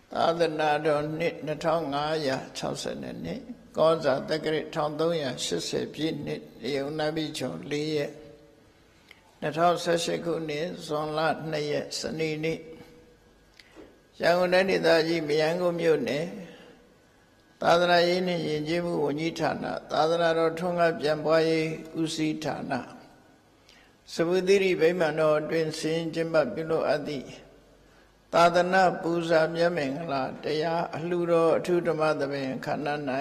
သာသနာတော်နှစ်2560နှစ်ကောဇာတက္ကရာ1380ပြည့်နှစ်ဧုံနပိချုံ4ရက်2018ခုနှစ်ဇွန်လ2ရက်စနေနေ့ရန်ကုန်တိုင်းဒေသကြီးမရမ်းကုန်းမြို့နယ်သာသနာရေးနှင့်ယဉ်ကျေးမှုဝန်ကြီးဌာနသာသနာတော်ထွန်းကားပြန်ပွားရေးဦးစီးဌာနစဗုသီရိဗိမာန်တော်အတွင်ဆင်းကျင်းပပြုလုပ်အပ်သည့်သာသနာပူဇာမြတ်မင်္ဂလာတရားအလှူတော်အထူးဓမ္မသဘင်ခန္ဓာ၌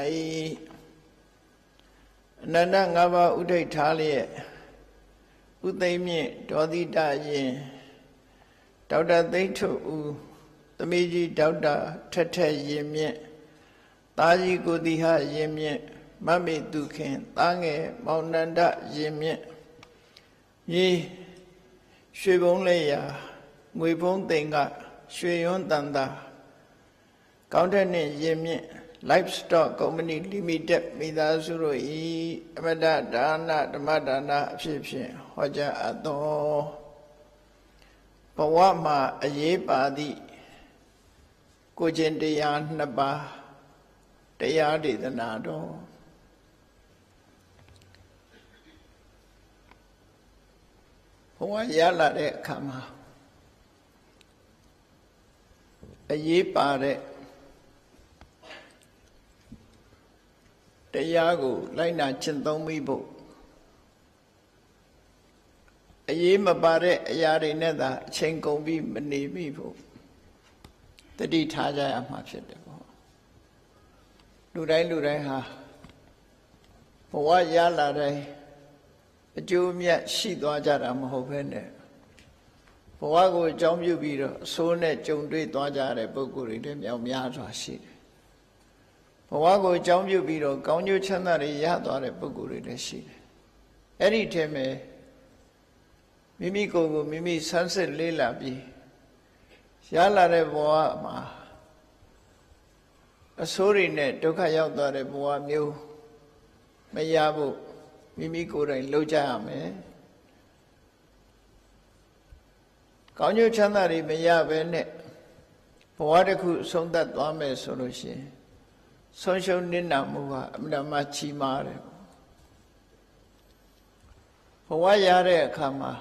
အနန္တ၅ပါးဥဒိဋ္ဌာလျက်ဥသိမ့်မြင့်ဒေါသီတရင်ဒေါက်တာသိန်းထွတ်ဦးသမီးကြီးဒေါက်တာထက်ထက်ရင်မြင့်သားကြီးကိုတိဟရင်မြင့်မမေတုခင်သားငယ်မောင်နန္ဒရင်မြင့်မြေရွှေဘုံလေးရာငွေဘုံသိန်းကရွှေရွန်းတန်တာကောင်းတဲ့နှင့်ရင်မြင့် Livestock Company Limited မိသားစုတို့ဤအမတဒါနဓမ္မဒါနအဖြစ်ဖြင့်ဟောကြားအပ်သောဘဝမှာအရေးပါသည့်ကိုကျင့်တရား2ပါးတရားဒေသနာတော်ဘဝရလာတဲ့အခါမှာအရေးပါတဲ့တရားကိုလိုက်နာကျင့်သုံးမိဖို့အရေးမပါတဲ့အရာတွေနဲ့သာအချိန်ကုန်ပြီးမနေမိဖို့တတိထားကြရမှာဖြစ်တယ်ပေါ့လူတိုင်းဟာဘဝရလာတဲ့အကျိုးမြတ်ရှိသွားကြတာမဟုတ်ဘဲနဲ့ဘဝကိုအကြောင်းပြုပြီးတော့အဆိုးနဲ့ကြုံတွေ့သွားကြတဲ့ပုဂ္ဂိုလ်တွေလည်းမြောက်များစွာရှိတယ်ဘဝကိုအကြောင်းပြုပြီးတော့ကောင်းကျိုးချမ်းသာတွေရသွားတဲ့ပုဂ္ဂိုလ်တွေလည်းရှိတယ်အဲ့ဒီထဲမှာမိမိကိုယ်ကိုမိမိဆန်းစစ်လေးလာပြီးရလာတဲ့ဘဝမှာအဆိုးတွေနဲ့ဒုက္ခရောက်သွားတဲ့ဘဝမျိုးမရဖို့မိမိကိုယ်တိုင်လုပ်ကြရမယ်ကောင်းကျိုးချမ်းသာတွေမရဘဲနဲ့ဘဝတစ်ခုဆုံးသက်သွားမယ်ဆိုလို့ရှိရင်ဆုံးရှုံးနစ်နာမှုကအမှန်မှကြီးမားတယ်ဘဝရတဲ့အခါမှာ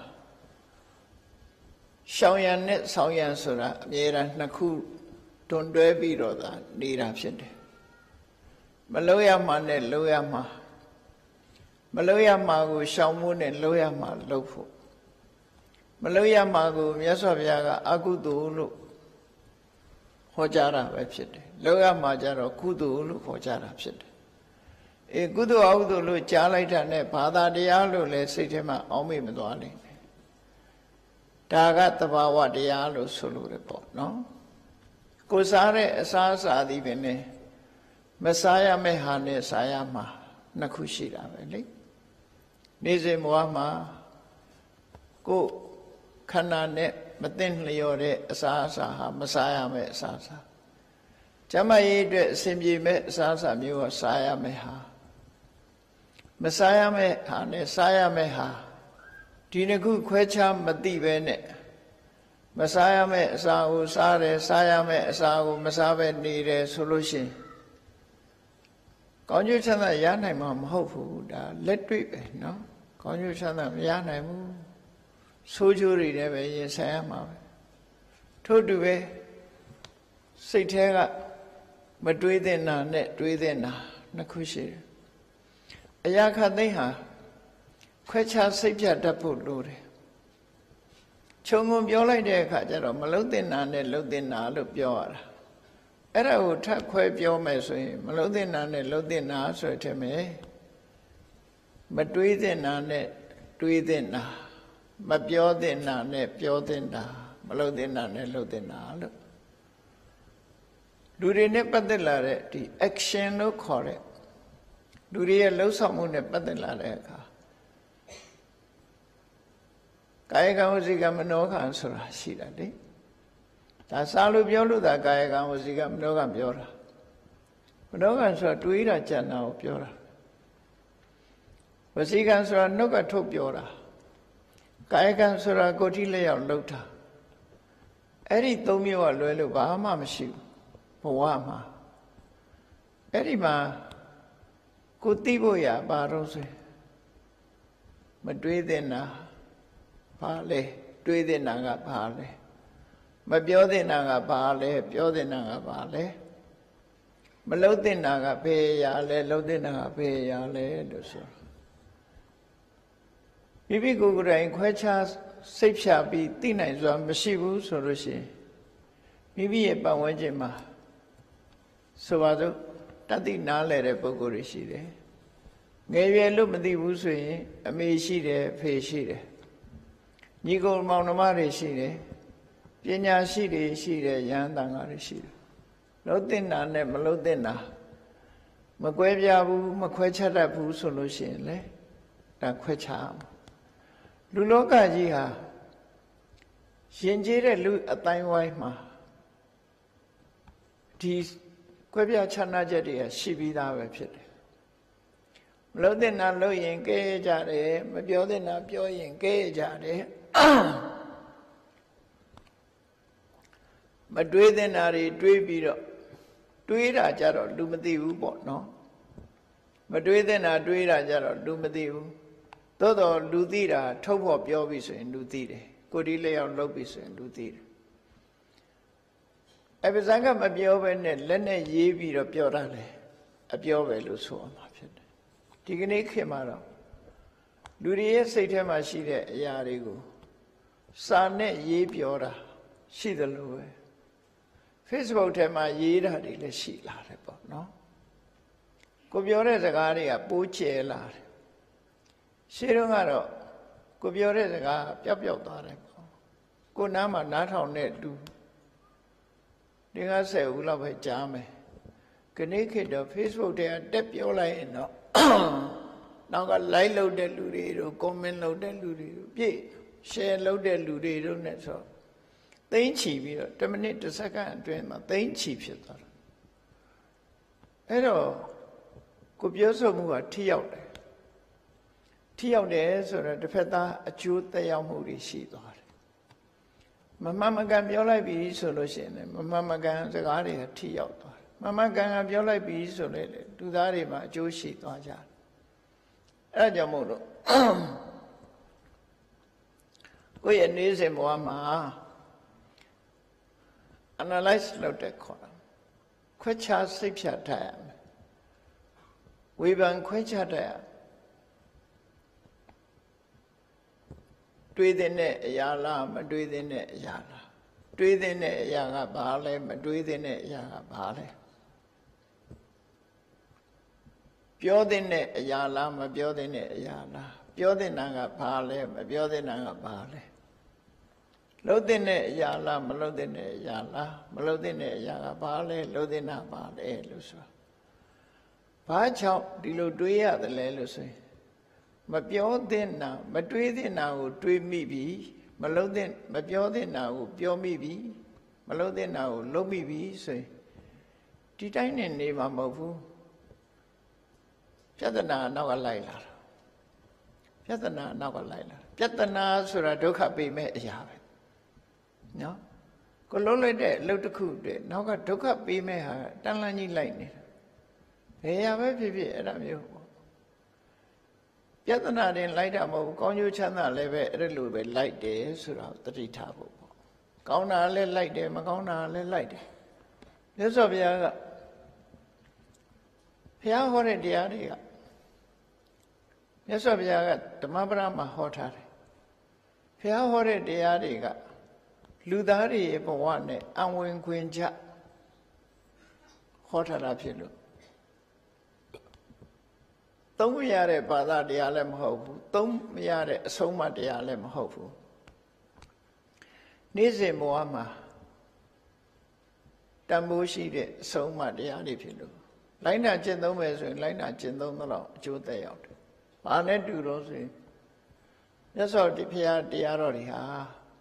ရှောင်ရံနဲ့ဆောင်ရံဆိုတာအမြဲတမ်းနှစ်ခုတွန်းတွဲပြီးတော့သာနေတာဖြစ်တယ်မလို့ရမှာနဲ့လို့ရမှာမလို့ရမှာကိုရှောင်မှုနဲ့လို့ရမှာလို့ဖို့မလို့ရမှာကိုမြတ်စွာဘုရားကအကုသိုလ်လို့ဟောကြားတာပဲဖြစ်တယ်လို့ရမှာကြတော့ကုသိုလ်လို့ဟောကြားတာဖြစ်တယ်ကုသိုလ်အကုသိုလ်လို့ကြားလိုက်တာနဲ့ဘာသာတရားလို့လည်းစိတ်ထဲမှာအောင်းမေ့မသွားနိုင်ဘူးဒါကသဘာဝတရားလို့ဆိုလို့ရပေါ့နော်ကိုစားတဲ့အစားအစာသည်ပင်နဲ့မစားရမယ့်ဟာနဲ့စားရမှာနှစ်ခုရှိတာပဲလေနေ့စဉ်ဘဝမှာကိုခန္ဓာနဲ့မသိလျော်တဲ့အစားအစာဟာမစားရမယ့်အစားအစာကျမကြီးအတွက်အစဉ်ပြေမဲ့အစားအစာမျိုးကစားရမယ့်ဟာမစားရမယ့်ဟာနဲ့စားရမယ့်ဟာဒီနှစ်ခုခွဲခြားမသိပဲနဲ့မစားရမယ့်အစာကိုစားတယ်စားရမယ့်အစာကိုမစားပဲနေတယ်ဆိုလို့ရှိရင်ကောင်းကျိုးချမ်းသာရနိုင်မှာမဟုတ်ဘူးဒါလက်တွေ့ပဲနော်ကောင်းကျိုးချမ်းသာမရနိုင်ဘူးဆိုးကျိုးတွေလည်းပဲရင်ဆိုင်ရမှာပဲထို့တူပဲစိတ်ထဲကမတွေးတဲ့နာနဲ့တွေးတဲ့နာနှစ်ခုရှိတယ်အရာခတ်သိမ်းဟာခွဲခြားစိတ်ပြတ်တတ်ဖို့လိုတယ်ခြုံငုံပြောလိုက်တဲ့အခါကျတော့မလုံးတဲ့နာနဲ့လုံးတဲ့နာလို့ပြောရတာအဲ့ဒါကိုထပ်ခွဲပြောမယ်ဆိုရင်မလုံးတဲ့နာနဲ့လုံးတဲ့နာဆိုတဲ့မဲ့မတွေးတဲ့နာနဲ့တွေးတဲ့နာမပြောတဲ့နာနဲ့ပြောတဲ့နာမလုပ်တဲ့နာနဲ့လုပ်တဲ့နာလို့လူတွေနဲ့ပတ်သက်လာတဲ့ဒီ action လို့ခေါ်တဲ့လူတွေရဲ့လှုပ်ဆောင်မှုနဲ့ပတ်သက်လာတဲ့အခါကာယကံဝစီကံမနောကံဆိုတာရှိတာလေဒါစားလို့ပြောလို့သာကာယကံဝစီကံမနောကံပြောတာမနောကံဆိုတာတွေးတာကြံတာကိုပြောတာဝစီကံဆိုတာနှုတ်ကထုတ်ပြောတာကာယကံဆိုတာကိုယ်ထိလက်ရောက်လှုပ်တာအဲ့ဒီသုံးမျိုးကလွယ်လို့ဘာမှမရှိဘူးဘဝမှာအဲ့ဒီမှာကိုသိဖို့ရဘာတော့ဆိုမတွေးတဲ့နာဘာလဲတွေးတဲ့နာကဘာလဲမပြောတဲ့နာကဘာလဲပြောတဲ့နာကဘာလဲမလှုပ်တဲ့နာကဘယ်ရလဲလှုပ်တဲ့နာကဘယ်ရလဲလို့ဆိုမိမိကိုယ်ကိုယ်တိုင်ခွဲခြားစိတ်ဖြာပြီးသိနိုင်စွာမရှိဘူးဆိုလို့ရှိရင်မိမိရဲ့ပတ်ဝန်းကျင်မှာဆိုပါစို့တတိနားလဲတဲ့ပုဂ္ဂိုလ်တွေရှိတယ်ငယ်ရွယ်လို့မသိဘူးဆိုရင်အမေရှိတယ်အဖေရှိတယ်ညီကိုမောင်နှမတွေရှိတယ်ပညာရှိတွေရှိတယ်ယန္တန်တွေရှိတယ်လှုပ်တဲ့နာနဲ့မလှုပ်တဲ့နာမကွဲပြားဘူးမခွဲခြားတတ်ဘူးဆိုလို့ရှိရင်လေဒါခွဲခြားအောင်လူလောကကြီးဟာရှင်ကျေးတဲ့လူအတိုင်းဝိုင်းမှာဒီကွဲပြားခြားနာချက်တွေကရှိပြီးသားပဲဖြစ်တယ်မလှုပ်တဲ့နာလှုပ်ရင်ကဲကြတယ်မပြောတဲ့နာပြောရင်ကဲကြတယ်မတွေးတဲ့နာတွေတွေးပြီးတော့တွေးတာကြတော့လူမသိဘူးပေါ့နော်မတွေးတဲ့နာတွေးတာကြတော့လူမသိဘူးသို့တော်လူသိတာထုတ်ဖို့ပြောပြီးဆိုရင်လူသိတယ်ကိုဒီလျောက်လုပ်ပြီးဆိုရင်လူသိတယ်အပဇံကမပြောဘဲနဲ့လက်နဲ့ရေးပြီးတော့ပြောတာလေအပြောပဲလို့ဆိုအောင်မှာဖြစ်တယ်ဒီကနေ့ခေတ်မှာတော့လူတွေရဲ့စိတ်ထဲမှာရှိတဲ့အရာတွေကိုစာနဲ့ရေးပြောတာရှိသလိုပဲ Facebook ထဲမှာရေးတာတွေလည်းရှိလာတယ်ပေါ့နော်ကိုပြောတဲ့စကားတွေကပိုးကျဲလာတယ်ရှင်းတော့ကတော့ကိုပြောတဲ့စကားပျောက်ပျောက်သွားတယ်ပေါ့ကိုနားမှာနားထောင်တဲ့လူ50ဦးလောက်ပဲကြားမယ်ခဏခေတ်တော့ Facebook ထဲကတက်ပြောလိုက်ရင်တော့နောက်က like လုပ်တဲ့လူတွေတို့ comment လုပ်တဲ့လူတွေတို့ပြည့် share လုပ်တဲ့လူတွေတို့ ਨੇ ဆိုသိန်းချီပြီးတော့10မိနစ်10စက္ကန့်အတွင်းမှာသိန်းချီဖြစ်သွားတာအဲ့တော့ကိုပြောဆိုမှုကထိရောက်တယ်ဆိုတော့တစ်ဖက်သားအကျိုးသက်ရောက်မှုတွေရှိသွားတယ်မမှန်မကန်ပြောလိုက်ပြီဆိုလို့ရှိရင်လည်းမမှန်မကန်စကားတွေကထိရောက်သွားတယ်မမှန်ကန်ပြောလိုက်ပြီဆိုလည်းလူသားတွေမှာအကျိုးရှိသွားကြတယ်အဲ့ဒါကြောင့်မို့လို့ကိုယ့်ရဲ့နေ့စဉ်ဘဝမှာ analyze လုပ်တဲ့ခေါ်တာခွဲခြားစိတ်ဖြတ်ထားရမယ်ဝေဖန်ခွဲခြားတတ်ရတွေးတဲ့အရာလားမတွေးတဲ့အရာလားတွေးတဲ့အရာကဘာလဲမတွေးတဲ့အရာကဘာလဲပြောတဲ့အရာလားမပြောတဲ့အရာလားပြောတဲ့နာကဘာလဲမပြောတဲ့နာကဘာလဲလှုပ်တဲ့အရာလားမလှုပ်တဲ့အရာလားမလှုပ်တဲ့အရာကဘာလဲလှုပ်တဲ့နာဘာလဲလို့ဆိုဘာကြောင့်ဒီလိုတွေးရတယ်လဲလို့ဆိုရင်မပြောတဲ့နာမတွေးတဲ့နာကိုတွေးမိပြီမပြောတဲ့နာကိုပြောမိပြီမလှုပ်တဲ့နာကိုလှုပ်မိပြီဆိုရင်ဒီတိုင်းနဲ့နေမှာမဟုတ်ဘူးပြဿနာနောက်ကလိုက်လာတာပြဿနာနောက်ကလိုက်လာပြဿနာဆိုတာဒုက္ခပေးမဲ့အရာပဲနော်ကိုလုံးလိုက်တဲ့အလုပ်တစ်ခုတည်းနောက်ကဒုက္ခပေးမဲ့ဟာတန်လန်းကြီးလိုက်နေတာဘယ်ရပဲဖြစ်ဖြစ်အဲ့ဒါမျိုးပေါ့ပြဿနာတင်လိုက်တာမဟုတ်ဘူးကောင်းကျိုးချမ်းသာလည်းပဲအဲ့လိုပဲလိုက်တယ်ဆိုတော့သတိထားဖို့ပေါ့ကောင်းတာလည်းလိုက်တယ်မကောင်းတာလည်းလိုက်တယ်မြတ်စွာဘုရားကဘုရားဟောတဲ့တရားတွေကမြတ်စွာဘုရားကဓမ္မပဒမှာဟောထားတယ်ဘုရားဟောတဲ့တရားတွေကလူသားတွေရဲ့ဘဝနဲ့အဝင်ခွင်ချဟောထားတာဖြစ်လို့သုံးမရတဲ့ဘာသာတရားလည်းမဟုတ်ဘူးသုံးမရတဲ့အဆုံးအမတရားလည်းမဟုတ်ဘူးနေ့စဉ်ဘဝမှာတန်ဖိုးရှိတဲ့အဆုံးအမတရားတွေဖြစ်လို့လိုင်းနာကျင့်သုံးမယ်ဆိုရင်လိုင်းနာကျင့်သုံးတော့အကျိုးသက်ရောက်တယ်။ဘာနဲ့တူတော့ဆိုရင်မြတ်စွာဘုရားတရားတော်တွေဟာ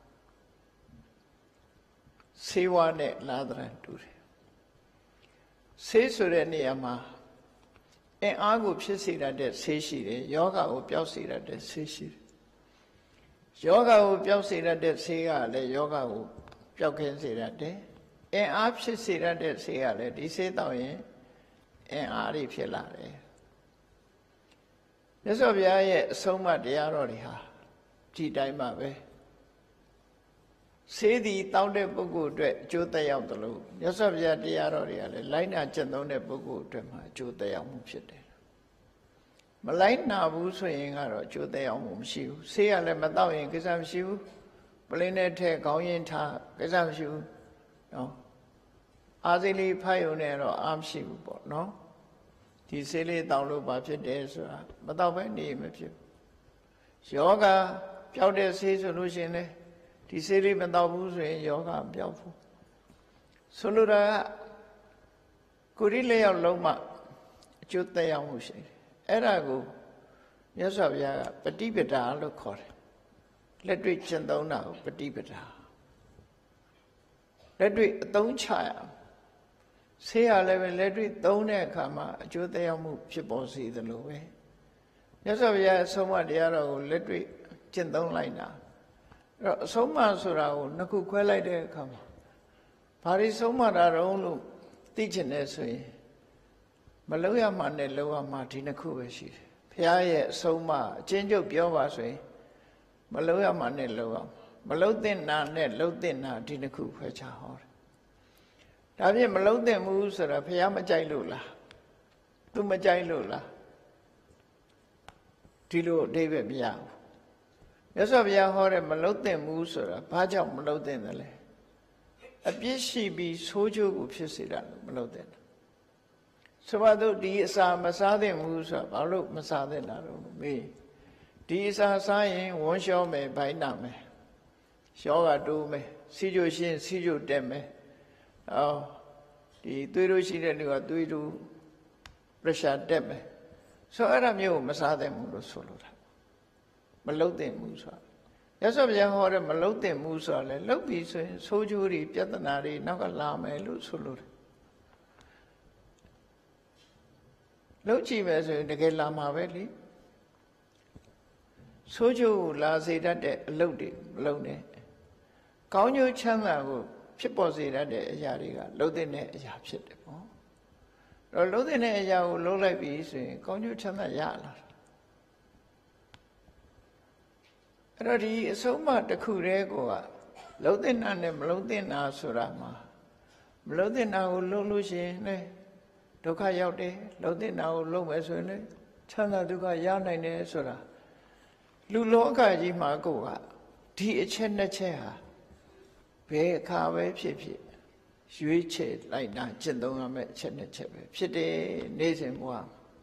ဆေးဝါးနဲ့လာသရတူတယ်။ဆေးဆိုတဲ့နေရာမှာအင်အားကိုဖြစ်စေတတ်တဲ့ဆေးရှိတယ်။ယောဂကိုပျောက်စေတတ်တဲ့ဆေးရှိတယ်။ယောဂကိုပျောက်စေတတ်တဲ့ဆေးကလည်းယောဂကိုပျောက်ကင်းစေတတ်တယ် En apsi sira de seale, di se tauyen, en ari filare. Yeso bia ye soma diaro riha, ti daima be. Se di tau de buku dwe, jota yao talo. Yeso bia diaro riale, laina chendong de buku dwe ma, jota yao mu pshite. Malaina bu so yingaro, jota yao mu mshiu. Se ale matao yin kisam shiu. Paline te kaung yin ta, kisam shiu. No. Azili payo nero am shiu po, no. Di sili tau lu ba pshite sura, matao pe ni me pshiu. Yoga, piao de se solution ne. Di sili matao bu so yin yoga piao fu. Solura, kuri le yao lo ma, jota yao mu shi. Era go, Yeso bia patipita lo kore. Let we chendong na patipita. Let we don't chaya. Say a level, let we don't kama, Jotayamu chiposi the low way. Yeso bia so much yaro, let we chendong like na. So much surao, naku quella de kama. Paris so much our own teaching this way. Maloya mane loa martina kubeshi. Piaye soma, change of Biovasway. Maloya mane loa. Malothin na net, lothin na dinaku fecha hor. Davy Malothin moves or a Piama Jailula. Tuma Lula. Tilo David Biao. Yes of Yahore Malothin moves or a Paja Malothin the lay. A bishi be soju upsida Malothin. So I do these are Masade Musa, Balu Masade Naru, me. These are saying one show me by Name. Show I do me, see you shin, see you deme. Oh, the Tuiru Shida do you pressure deme. So I am you, Masade Mulu Solura. Malote Musa. Yes, of Yahore Malote Musa, Lopi, Sojuri, Piatanari, Nagalame, Lusulur. Lochi was in the Lama Valley. Soju la zeta loaded, loaded. Kaunyo Changa, Chiposi at the Yariga, loading it, Yapsit. Loading it, Yao, low like bees, Kaunyo Changa Yala. Radi so much the Kuregoa, loading and them loading Asurama. Loading our Lulushi. Doka yaude, loading now low mesone, Chana duka yana sora. Luloka jimagoa, tea chena chair. Be carve pipi. Shuiche like that, Chendonga met chena chepe. Pite, nation wa.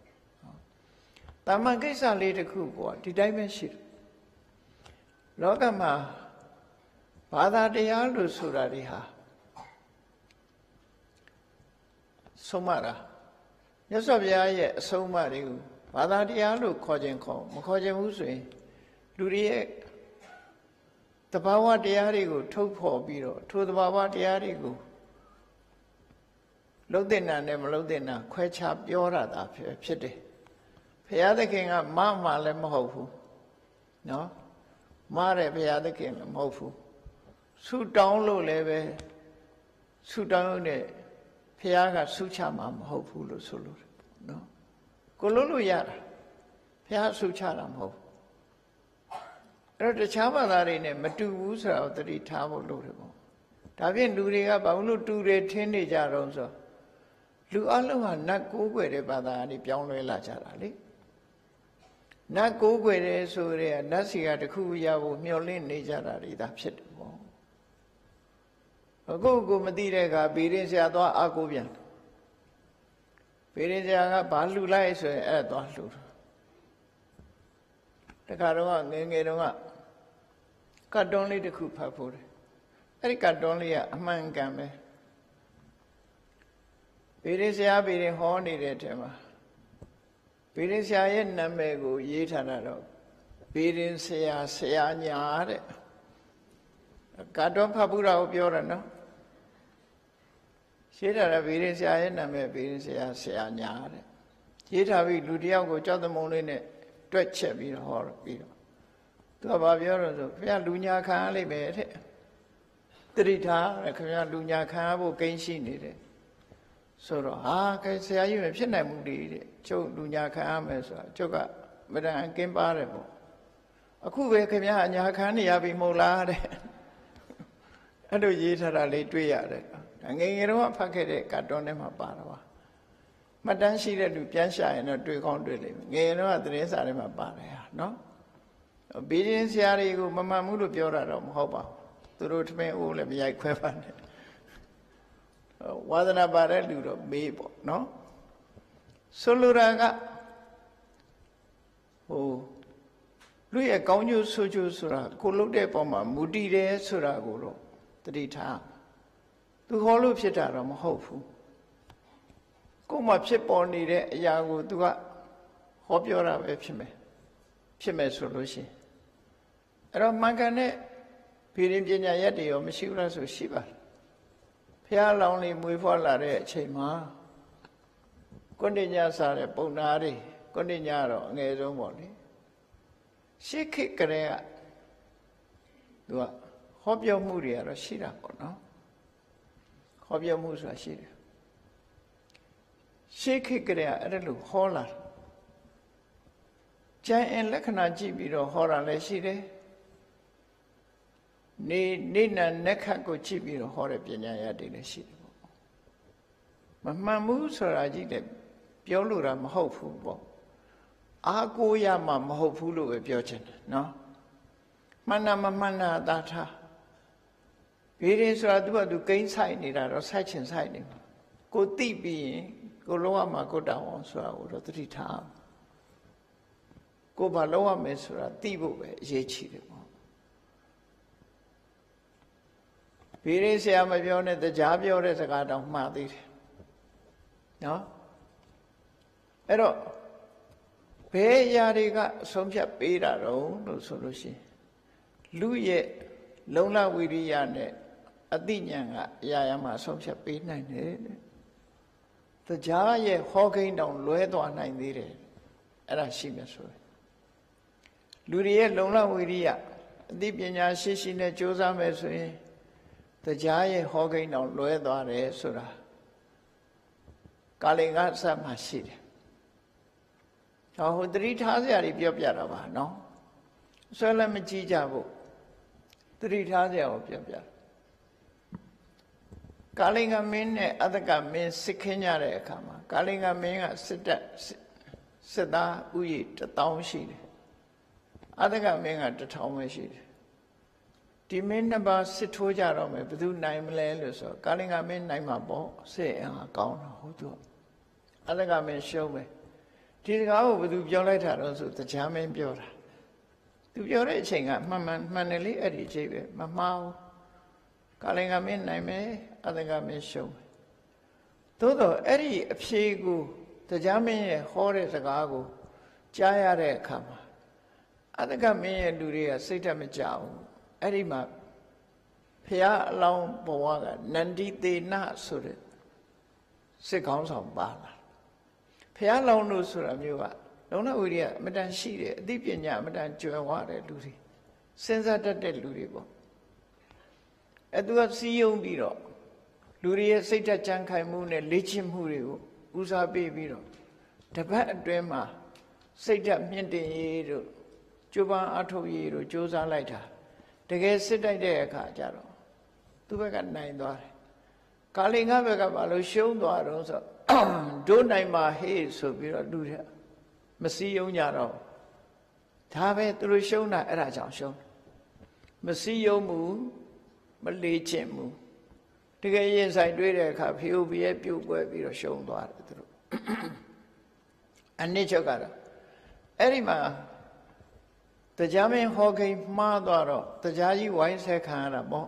Tamangesa later cook, did I mention? Logama, Pada de Aldo Suradiha. Somara. Yes, of Yaya, so Mario. Pada dialu, Kojenko, Mokojem Usui. Lurie. The Bawa diarigo, Topo Biro, to the Bawa diarigo. Lodena, never Lodena, Quecha, Biora, pity. Piada king of Mamma Lemofu. No? Mare Piada king of Mofu. Su down low leve, su down it. Piaga Suchamam, hopeful solo. No. Colulu Yara. Pia Sucharam hope. The Chama in a Matu Usa of the Tabo Lurimo. Tavian Luria Baulu to the Tindi Jaronzo. Lu Alua not go where the Badani Piano La Charali. Not go where so they are Nasia the Kuya Mulin Nijarari, that's it. Go Madirega, Birinsia, Agobian. Birinsia, Balula is a dollar. The Caravan, Nenga, cut only the Cooper for it. I cut only a man game. Birinsia being horny at him. Birinsia yen Namego, Yitanado. Birinsia, Sayanyard. Kadon Papura of Yorano. Shida Birinsia and Birinsia Sayanyard. Yeta we Ludiago got the moon in it, Dretch be horror. To above Yorano, Pia Lunia can't live it. တတိထားခင်ဗျာလူညာခံရဖို့ကိန်းရှိနေတယ်ဆိုတော့ဟာကဲဆရာကြီးမဖြစ်နိုင်ဘူးလေတဲ့ကျုပ်လူညာခံရမယ်ဆိုတာကျုပ်ကမတန်ကင်းပါတယ်ပေါ့အခုပဲခင်ဗျာအညာခံနေရပြီမဟုတ်လားတဲ့အဲ့လိုရေးထားတာလေးတွေ့ရတယ်ငယ်ငယ်တော့ဖတ်ခဲ့တဲ့ကာတွန်းထဲမှာပါတာပါမှတ်တမ်းရှိတဲ့လူပြန်ရှာရင်တော့တွေ့ကောင်းတွေ့လိမ့်မယ်ငယ်ငယ်တော့သတင်းစာထဲမှာပါတယ်ဟာနော်ဘီရင်ဆရာတွေကိုမမှန်ဘူးလို့ပြောတာတော့မဟုတ်ပါဘူးသူတို့ထမင်းအိုးလည်းမရိုက်ခွဲပါနဲ့ဝါသနာပါတဲ့လူတော့မေးပေါ့နော်ဆိုလိုတာကလူရဲ့ကောင်းကျိုးဆိုးကျိုးဆိုတာကိုလုပ်တဲ့ပုံမှာမူတည်တယ်ဆိုတာကိုတော့တတိထားသူဟောလို့ဖြစ်တာတော့မဟုတ်ဘူးကိုယ်မှဖြစ်ပေါ်နေတဲ့အရာကိုသူကဟောပြောတာပဲဖြစ်မယ်ဆိုလို့ရှိရင်အဲ့တော့မှန်ကန်တဲ့ဗီရင်ပညာရက်တွေရောမရှိဘူးလားဆိုရှိပါတယ်ဖះလောင်းလေးမွေးဖွားလာတဲ့အချိန်မှာကုဋ္ဌညစားတဲ့ပုံနာတွေကုဋ္ဌညတော့အငယ်ဆုံးပေါ့လေရှေးခေတ်ကလေးကသူကဟောပြောမှုတွေကတော့ရှိတာပေါ့နော်ဟောပြောမှုဆိုတာရှိတယ်ရှေးခေတ်ကလေးကအဲ့ဒါလို့ဟောလာကျန်အလက္ခဏာကြည့်ပြီးတော့ဟောတာလည်းရှိတယ်နေနံနက်ခတ်ကိုကြည့်ပြီးတော့ဟောတဲ့ပညာရတွေလည်းရှိတယ်ပေါ့မမှန်ဘူးဆိုတာကြည့်တယ်ပြောလို့တာမဟုတ်ဘူးပေါ့အားကိုးရမှာမဟုတ်ဘူးလို့ပဲပြောချင်တယ်နော်မှန်တာမမှန်တာသာထားဗီရင်ဆိုတာသူကသူကိန်းဆိုင်နေတာတော့ဆိုင်ချင်ဆိုင်နေမှာကိုသိပြီးရင်ကိုလုံးဝမှာကိုတောင်းအောင်ဆိုတာကိုတော့သတိထားကိုဘာလုံးဝမယ်ဆိုတာသိဖို့ပဲအရေးကြီးတယ်ပေါ့ဗီရင်ဆရာမပြောနဲ့တရားပြောတဲ့စကားတောင်မှားသေးတယ်နော်အဲ့တော့ဘယ်အရာတွေကအဆုံးဖြတ်ပေးတာတော့လို့ဆိုလို့ရှိရင်လူရဲ့လုံလဝိရိယနဲ့အသိဉာဏ်ကအရာရာမှာအဆုံးဖြတ်ပေးနိုင်တယ်တရားရဲ့ဟောကိန်းတောင်လွဲသွားနိုင်သေးတယ်အဲ့ဒါရှိမယ်ဆိုရင်လူတွေရဲ့လုံလဝိရိယအသိပညာရှိနဲ့ကြိုးစားမယ်ဆိုရင်တရားရဲ့ဟောကိန်းတောင်လွဲသွားတယ်ဆိုတာကာလင်္ဂစမှာရှိတယ်ဟိုတတိထားစရာတွေပြောပြတာပါနော်ဆွဲလည်းမကြည့်ကြဘူးတတိထားစရာကိုပြောပြကာလင်္ဂမင်းနဲ့အတ္တကမင်းစစ်ခင်းကြတဲ့အခါမှာကာလင်္ဂမင်းကစစ်သားဥယျာဉ်1000ရှိတယ်အတ္တကမင်းက1000ပဲရှိတယ်ဒီမင်းနှစ်ပါးစစ်ထိုးကြတော့မယ်ဘယ်သူနိုင်မလဲလို့ဆိုကာလင်္ဂမင်းနိုင်မှာပေါ့စစ်အားကောင်းတော့ဟုတ်သူအတ္တကမင်းရှုံးမယ်ဒီစကားကိုဘယ်သူပြောလိုက်တာတော့ဆိုတရားမင်းပြောတာသူပြောတဲ့အချိန်ကမှန်တယ်လေအဲ့ဒီအချိန်ပဲမမှားဘူးကာလင်္ဂမင်းနိုင်မယ်အတ္တကမင်းရှုံးမယ်သို့တော့အဲ့ဒီအဖြေကိုတရားမင်းရဲ့ဟောတဲ့စကားကိုကြားရတဲ့အခါမှာအတ္တကမင်းရဲ့လူတွေကစိတ်ဓာတ်မကြဘူးအဲ့ဒီမှာဖះအလောင်းဘဝကနန္ဒီသေနဆိုတဲ့စစ်ကောင်းဆောင်ပါလာဖះလောင်းလို့ဆိုတာမျိုးကလုံလဝိရိယအမတန်ရှိတယ်အသိပညာအမတန်ကျွယ်ဝတဲ့လူတွေစဉ်းစားတတ်တဲ့လူတွေပေါ့သူကစီးယုံပြီးတော့လူတွေရဲ့စိတ်ဓာတ်ကြံခိုင်မှုနဲ့လေ့ကျင့်မှုတွေကိုဦးစားပေးပြီးတော့တပတ်အတွင်းမှာစိတ်ဓာတ်မြင့်တင်ရေးတို့ကြိုးပမ်းအထောက်ရေးတို့စ조사လိုက်တာတကယ်စစ်တိုက်တဲ့အခါကျတော့သူ့ဘက်ကနိုင်သွားတယ်ကာလင်္ဂဘက်ကဘာလို့ရှုံးသွားတော့ဆိုဒုနိုင်မှာဟေးဆိုပြီးတော့လူတွေမစည်းယုံကြတော့ဒါပဲသူတို့ရှုံးတာအဲ့ဒါကြောင့်ရှုံးမစည်းယုံမှုမလေ့ကျင့်မှုတကယ်ရင်ဆိုင်တွေ့တဲ့အခါဖေအိုဘီရဲ့ပြုတ်ကွဲပြီးတော့ရှုံးသွားတယ်သူတို့အနည်းချုပ်ကတော့အဲ့ဒီမှာတရားမင်းဟောကိန်းမှားသွားတော့တရားကြီးဝိုင်းဆက်ခံရတာပေါ့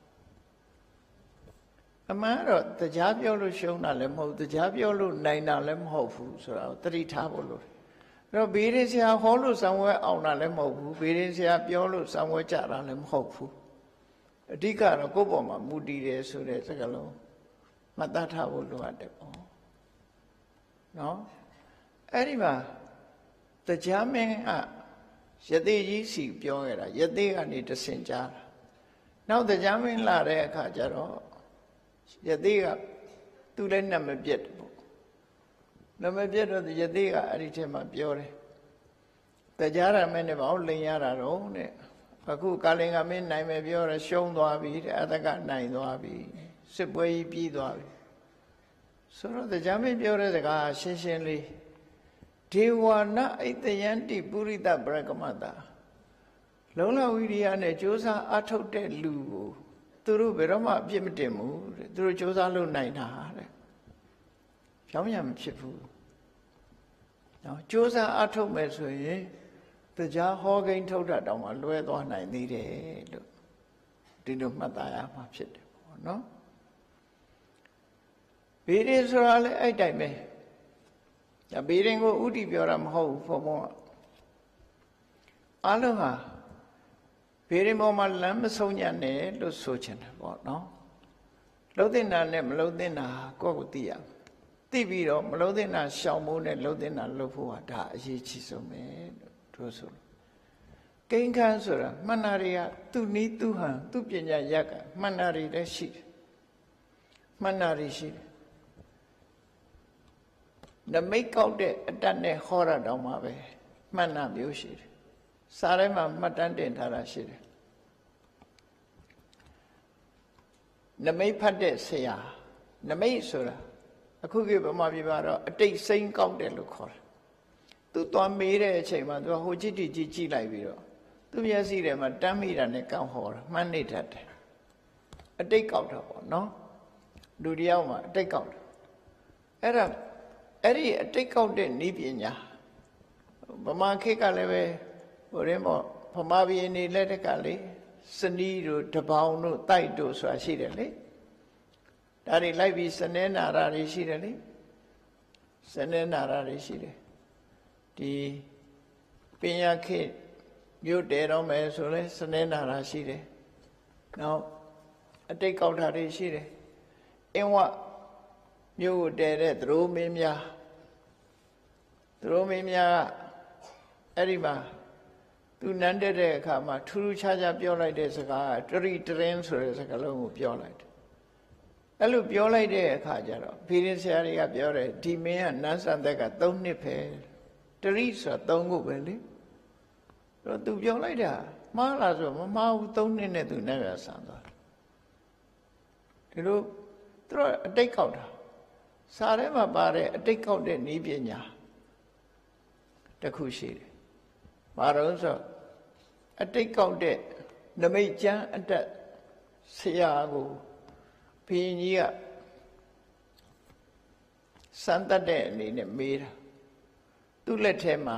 အမှန်တော့တရားပြောလို့ရှုံးတာလည်းမဟုတ်တရားပြောလို့နိုင်တာလည်းမဟုတ်ဘူးဆိုတာကိုသတိထားဖို့လိုတယ်အဲ့တော့ဘေးရင်ဆရာဟောလို့ဇံဝဲအောင်တာလည်းမဟုတ်ဘူးဘေးရင်ဆရာပြောလို့ဇံဝဲကြတာလည်းမဟုတ်ဘူးအဓိကတော့ကိုယ့်ပေါ်မှာမူတည်တယ်ဆိုတဲ့စကားလုံးမှတ်သားထားဖို့လိုအပ်တယ်ပေါ့နော်အဲ့ဒီမှာတရားမင်းကယသိကြီးစီပြောခဲ့တာယသိကနေတဆင့်ကြားတာနောက်တရားမင်းလာတဲ့အခါကျတော့ယသိကသူလည်းနံမပြတ်တယ်ပေါ့နံမပြတ်တော့ယသိကအဲ့ဒီထဲမှာပြောတယ်တရားရမင်းနဲ့ဘာလို့လိန်ရတာတော့တဲ့အခုကာလင်္ဂမင်းနိုင်မယ်ပြောရရှုံးသွားပြီတဲ့အတကနိုင်သွားပြီစစ်ပွဲကြီးပြီးသွားပြီဆိုတော့တရားမင်းပြောတဲ့စကားရှင်းရှင်းလေးဒေဝနာဣတယန္တိပုရိသပရကမတ္တလုံလဝိရိယနဲ့ကြိုးစားအထုတ်တဲ့လူကိုသူတို့ဘယ်တော့မှအပြစ်မတင်ဘူးတဲ့သူတို့ကြိုးစားလို့နိုင်တာတဲ့ကြောင်းရမဖြစ်ဘူးနော်ကြိုးစားအထုတ်မယ်ဆိုရင်တရားဟောကိန်းထုတ်တာတောင်မှလွဲသွားနိုင်သေးတယ်လို့ဒီလိုမှတ်သားရမှာဖြစ်တယ်ပေါ့နော်ဗေဒင်ဆိုတာလည်းအဲ့တိုင်းပဲဗေဒင်ကိုဥတီပြောတာမဟုတ်ဘူးဘုံဘုံအလုံးဟာဗေဒင်ပေါ်မှာလမ်းမဆုံးညံ့နဲ့လို့ဆိုချင်တယ်ပေါ့နော်လှုပ်တဲ့နာနဲ့မလှုပ်တဲ့နာကိုယ့်ကိုသိရသိပြီးတော့မလှုပ်တဲ့နာရှောင်ဖို့နဲ့လှုပ်တဲ့နာလှုပ်ဖို့ဟာဒါအရေးကြီးဆုံးပဲလို့တို့ဆိုလို့ကိန်းခန်းဆိုတာမှန်တာတွေကသူ့နီးသူ့ဟန်သူ့ပညာရက်ကမှန်တာတွေလည်းရှိတယ်မှန်တာတွေရှိတယ်နမိတ်ကောက်တဲ့အတတ်နဲ့ဟောရတော့မှပဲမှန်တာမျိုးရှိတယ်စာထဲမှာမှတ်တမ်းတင်ထားတာရှိတယ်နမိတ်ဖတ်တဲ့ဆရာနမိတ်ဆိုတာအခုကဗမာပြည်မှာတော့အတိတ်စိမ့်ကောက်တယ်လို့ခေါ်တယ်သူသွားမေးတဲ့အချိန်မှာသူကဟိုကြည့်ကြည့်လိုက်ပြီးတော့သူမျက်စိထဲမှာတမ်းမိတာနဲ့ကောက်ဟောတာမှန်းနေတတ်တယ်အတိတ်ကောက်တာပေါ့နော်လူတယောက်မှာအတိတ်ကောက်တယ်အဲ့ဒီအတိတ်ကောက်တဲ့နည်းပညာဗမာခေတ်ကလည်းပဲဟိုရင်းပေါ့ဗမာပြည်နေလက်တက်ကလေစနီးတို့တပေါင်းတို့တိုက်တို့ဆိုတာရှိတယ်လေဒါတွေလိုက်ပြီးစနေနာရာတွေရှိတယ်လေစနေနာရာတွေရှိတယ်ဒီပညာခေတ်မြို့တဲတော့မယ်ဆိုလဲစနေနာရာရှိတယ်နောက်အတိတ်ကောက်တာတွေရှိတယ်အင်းဝမြို့ကိုတဲတဲ့သရိုးမင်းများကအဲ့ဒီမှာသူနန်းတက်တဲ့အခါမှာထူးထူးခြားခြားပြောလိုက်တဲ့စကားကတရီတရင်ဆိုတဲ့စကားလုံးကိုပြောလိုက်တယ်အဲ့လိုပြောလိုက်တဲ့အခါကျတော့ဖေရင်ဆရာတွေကပြောတယ်ဒီမင်းကနန်းဆန်သက်က3နှစ်ပဲတရီဆိုတာ3ခုပဲလေတော့သူပြောလိုက်တာမှားလားဆိုမမှားဘူး3နှစ်နဲ့သူနန်းရဆန်သွားတယ်ဒီလိုသူတို့အတိတ်ကောက်တာစာထဲမှာပါတဲ့အတိတ်ကောက်တဲ့နည်းပညာတစ်ခုရှိတယ်။ဘာလို့ဆိုအတိတ်ကောက်တဲ့နမိတ်ကျမ်းအတက်ဆရာကိုဘုရင်ကြီးကစမ်းတတ်တဲ့အနေနဲ့မေးတာသူ့လက်ထဲမှာ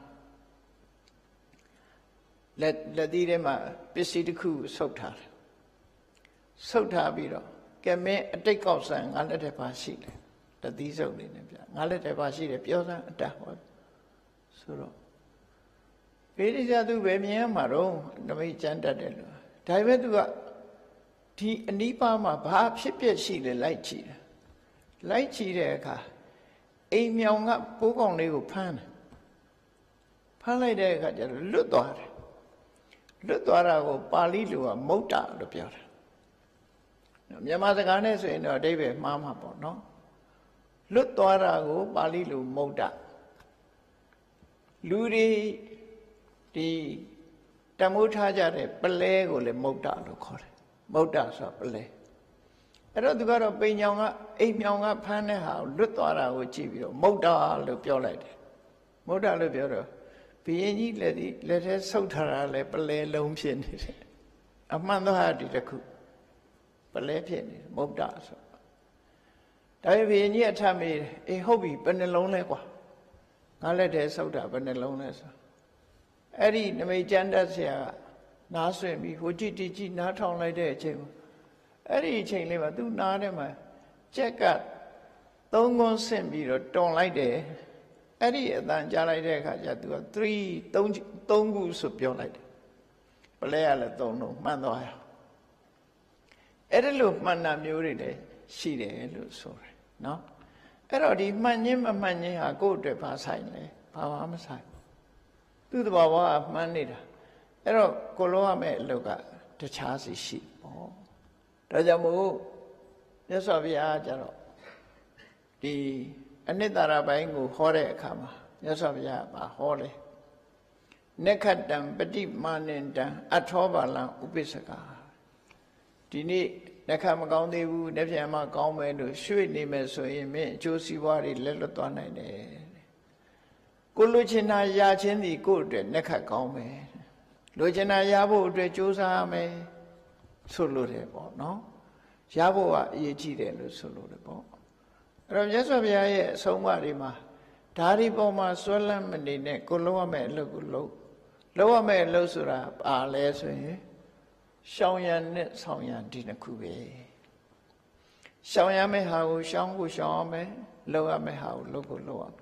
လက်သီးထဲမှာပစ္စည်းတစ်ခုဆုပ်ထားတယ်။ဆုပ်ထားပြီးတော့ကဲမင်းအတိတ်ကောက်စံငါလက်ထဲပါရှိတယ်။တသီးစုပ်နေနဲ့ပြငါလက်ထဲပါရှိတယ်ပြောစမ်းအတက်ဟောဆိုတော့ဘေးရကြသူပဲမြင်ရမှာတော့နမိတ်ကျမ်းတတ်တယ်လို့ဒါပေမဲ့သူကဒီအနိပါမှာဘာဖြစ်ပြက်ရှိလဲလိုက်ကြည့်တယ်လိုက်ကြည့်တဲ့အခါအိမ်မြောင်ကပိုးကောင်လေးကိုဖမ်းလိုက်တဲ့အခါကျတော့လွတ်သွားတယ်လွတ်သွားတာကိုပါဠိလိုကမုတ်တလို့ပြောတယ်မြန်မာစကားနဲ့ဆိုရင်တော့အဓိပ္ပာယ်မှားမှာပေါ့နော်လွတ်သွားတာကိုပါဠိလိုမုတ်တလူတွေဒီတမိုးထားကြတဲ့ပလဲကိုလည်းမုတ်တလို့ခေါ်တယ်မုတ်တဆိုတာပလဲအဲ့တော့သူကတော့ပိန်ညောင်ကအိမ်မြောင်ကဖမ်းတဲ့ဟာကိုလွတ်သွားတာကိုကြည့်ပြီးတော့မုတ်တလို့ပြောလိုက်တယ်မုတ်တလို့ပြောတော့ဘုရင်ကြီးလက်ထဲဆုပ်ထားတာလည်းပလဲလုံးဖြစ်နေတယ်အမှန်တော့ဒီတစ်ခုပလဲဖြစ်နေတယ်မုတ်တဆိုဒါပေမဲ့ဘုရင်ကြီးအထမေးအေးဟုတ်ပြီဘယ်နှလုံးလဲကွာငါလက်ထဲဆုပ်တာဘယ်နှလုံးလဲဆိုအဲ့ဒီနမိတ်ကျမ်းတတ်ဆရာကနားဆွင့်ပြီးဟိုကြည့်ကြည့်နားထောင်လိုက်တဲ့အချိန်မှာအဲ့ဒီအချိန်လေးမှာသူနားထဲမှာကြက်က3ခွန်းဆင့်ပြီးတော့တွန်လိုက်တယ်အဲ့ဒီအတန်ကြားလိုက်တဲ့အခါကျသူက3ခုဆိုပြောလိုက်တယ်ပလဲရလဲ3လုံးမှန်သွားရအဲ့ဒါလို့မှန်တာမျိုးတွေလည်းရှိတယ်လို့ဆိုတယ်နော်အဲ့တော့ဒီမှန်ခြင်းမမှန်ခြင်းဟာကိုယ့်အတွက်ဘာဆိုင်လဲဘာမှမဆိုင်သူ့တဘာဝကမှန်နေတာအဲ့တော့ကိုလိုရမယ့်အလုပ်ကတခြားစီရှိပေါ့ဒါကြောင့်မို့မြတ်စွာဘုရားကျတော့ဒီအနိတ္တရပိုင်းကိုဟောတဲ့အခါမှာမြတ်စွာဘုရားကဟောလေနက္ခတံပฏิမာနန္တံအထောပါလံဥပိ္ပစကာဒီနေ့နှခမကောင်းသေးဘူးနေ့ပြန်မှကောင်းမယ်လို့ရွှေ့နေမယ်ဆိုရင်မင်းအကျိုးစီးပွားတွေလက်လွတ်သွားနိုင်တယ်ကိုလိုချင်တာရချင်းဒီကိုယ့်အတွက်နှခကောင်းမယ်လိုချင်တာရဖို့အတွက်ကြိုးစားရမယ်ဆိုလို့တယ်ပေါ့နော်ရဖို့ကအရေးကြီးတယ်လို့ဆိုလို့တယ်ပေါ့အဲ့တော့မြတ်စွာဘုရားရဲ့အဆုံးအမတွေမှာဓာရီပေါ်မှာဆွဲလန်းမနေနဲ့ကိုလုံးရမယ့်အလုပ်ကိုလုပ်ရမယ့်အလုပ်ဆိုတာပါလဲဆိုရင်ရှောင်ရံနဲ့ဆောင်ရံဒီနှစ်ခုပဲရှောင်ရမယ့်ဟာကိုရှောင်ရမယ်လုပ်ရမယ့်ဟာကိုလုပ်ရမယ်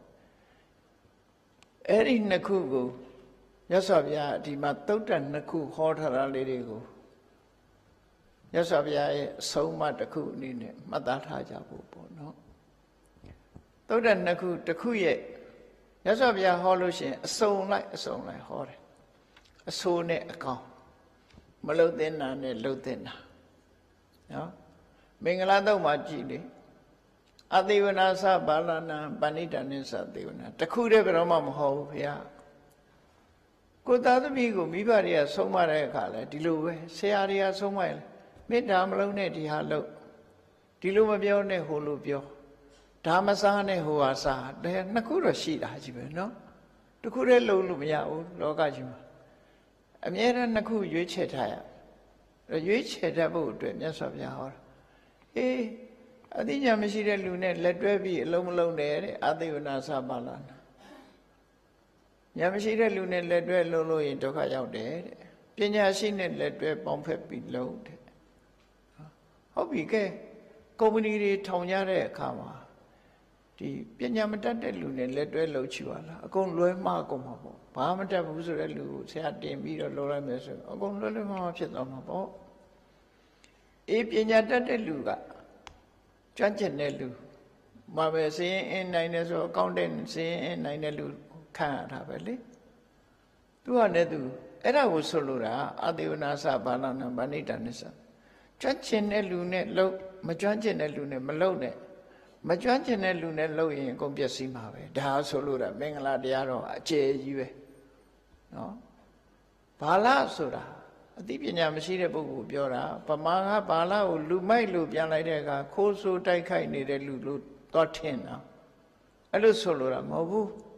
အဲ့ဒီနှစ်ခုကိုမြတ်စွာဘုရားဒီမှာသုတ်တန်နှစ်ခုဟောထားတာလေးတွေကိုမြတ်စွာဘုရားရဲ့အဆုံးအမတစ်ခုအနေနဲ့မှတ်သားထားကြဖို့ပေါ့နော်သုတ်တန်နှစ်ခုတစ်ခုရဲ့မြတ်စွာဘုရားဟောလို့ရှိရင်အစုံလိုက်ဟောတယ်အဆိုးနဲ့အကောင်းမလုတ်သင်္နာနဲ့လုတ်သင်္နာနော်မင်္ဂလာတုတ်မှာကြည်လေအသေဝနာသဘာလနာပဏိတနိသသေဝနာတခုတည်းဘယ်တော့မှမဟုတ်ဘူးဘုရားကိုသားသမီးကိုမိဘတွေကဆုံးမတဲ့အခါလဲဒီလိုပဲဆရာတွေကဆုံးမရလဲမေတ္တာမလုံးနဲ့ဒီဟာလို့ဒီလိုမပြောနဲ့ဟိုလိုပြောဒါမစားနဲ့ဟိုဟာစားတယ်နှစ်ခုတော့ရှိတာကြီးပဲနော်တခုတည်းလုံးလို့မရဘူးလောကကြီးမှာအမြဲတမ်းနှစ်ခုရွေးချယ်ထားရရွေးချယ်တတ်ဖို့အတွက်မြတ်စွာဘုရားဟောတာအေးအသိဉာဏ်မရှိတဲ့လူနဲ့လက်တွဲပြီးအလုံးမလုံးနဲ့တဲ့အသေဝနာသဘာလနာဉာဏ်မရှိတဲ့လူနဲ့လက်တွဲလုံးလို့ရင်ဒုက္ခရောက်တယ်တဲ့ပညာရှိနဲ့လက်တွဲပေါင်းဖက်ပြီးလုံးတဲ့ဟုတ်ပြီကဲကုမ္ပဏီတွေထောင်ကြတဲ့အခါမှာဒီပညာမတတ်တဲ့လူနဲ့လက်တွဲလှုပ်ချပါလားအကုန်လွဲမှားကုန်မှာပေါ့ဘာမတတ်ဘူးဆိုတဲ့လူကိုဆရာတင်ပြီးတော့လှုပ်လိုက်မယ်ဆိုအကုန်လွဲမှားဖြစ်သွားမှာပေါ့အေးပညာတတ်တဲ့လူကကျွမ်းကျင်တဲ့လူမှာပဲစည်ရင်အင်းနိုင်တယ်ဆိုအကောင့်တဲ့စည်ရင်အင်းနိုင်တဲ့လူခံရတာပဲလေသူကလည်းသူအဲ့ဒါကိုဆိုလိုတာအသေဝနာသဘာလနာဗဏိတနိစ္စကျွမ်းကျင်တဲ့လူနဲ့လှုပ်မကျွမ်းကျင်တဲ့လူနဲ့မလှုပ်နဲ့မကျွမ်းကျင်တဲ့လူနဲ့လှုပ်ရင်အကုန်ပျက်စီးမှာပဲဒါဆိုလို့တာမင်္ဂလာတရားတော့အကျယ်ကြီးပဲနော်ဘာလဆိုတာအသိပညာမရှိတဲ့ပုဂ္ဂိုလ်ပြောတာဗမာကဘာလကိုလူမိုက်လို့ပြန်လိုက်တဲ့အခါခိုးဆိုးတိုက်ခိုက်နေတဲ့လူလို့သွားထင်တာအဲ့လိုဆိုလို့တာမဟုတ်ဘူး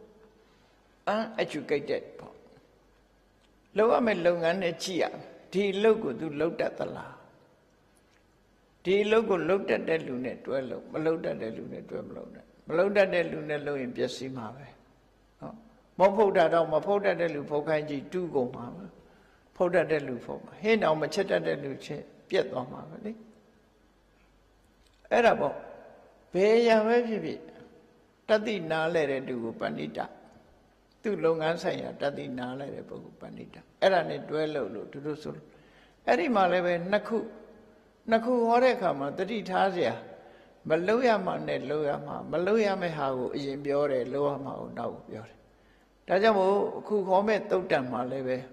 uneducated ပေါ့လောက်ရမယ့်လုပ်ငန်းနဲ့ကြည့်ရဒီအလုပ်ကိုသူလုပ်တတ်သလားဒီအလုပ်ကိုလုပ်တတ်တဲ့လူနဲ့တွဲလုပ်မလုပ်တတ်တဲ့လူနဲ့တွဲမလုပ်နဲ့မလုပ်တတ်တဲ့လူနဲ့လုပ်ရင်ပျက်စီးမှာပဲနော်မဖုတ်တာတော့မဖုတ်တတ်တဲ့လူဖုတ်ခိုင်းကြည့်တူးကုန်မှာပဲဖုတ်တတ်တဲ့လူဖုတ်မှာဟင်းတောင်မချက်တတ်တဲ့လူချက်ပြက်သွားမှာပဲလေအဲ့ဒါပေါ့ဘယ်ရံပဲဖြစ်ဖြစ်တတိနာလဲတဲ့သူကိုပဏိတသူ့လုပ်ငန်းဆိုင်ရာတတိနာလဲတဲ့ပုဂ္ဂိုလ်ပဏိတအဲ့ဒါနဲ့တွဲလုပ်လို့သူတို့ဆိုအဲ့ဒီမှာလည်းပဲနှစ်ခုဟောတဲ့အခါမှာတတိထားเสียမလုပ်ရမှနဲ့လုပ်ရမှမလုပ်ရမယ့်ဟာကိုအရင်ပြောတယ်လုပ်ရမှကိုနောက်ကိုပြောတယ်ဒါကြောင့်မို့အခုခေါ်မဲ့သုတ်တံမှာလည်းပဲ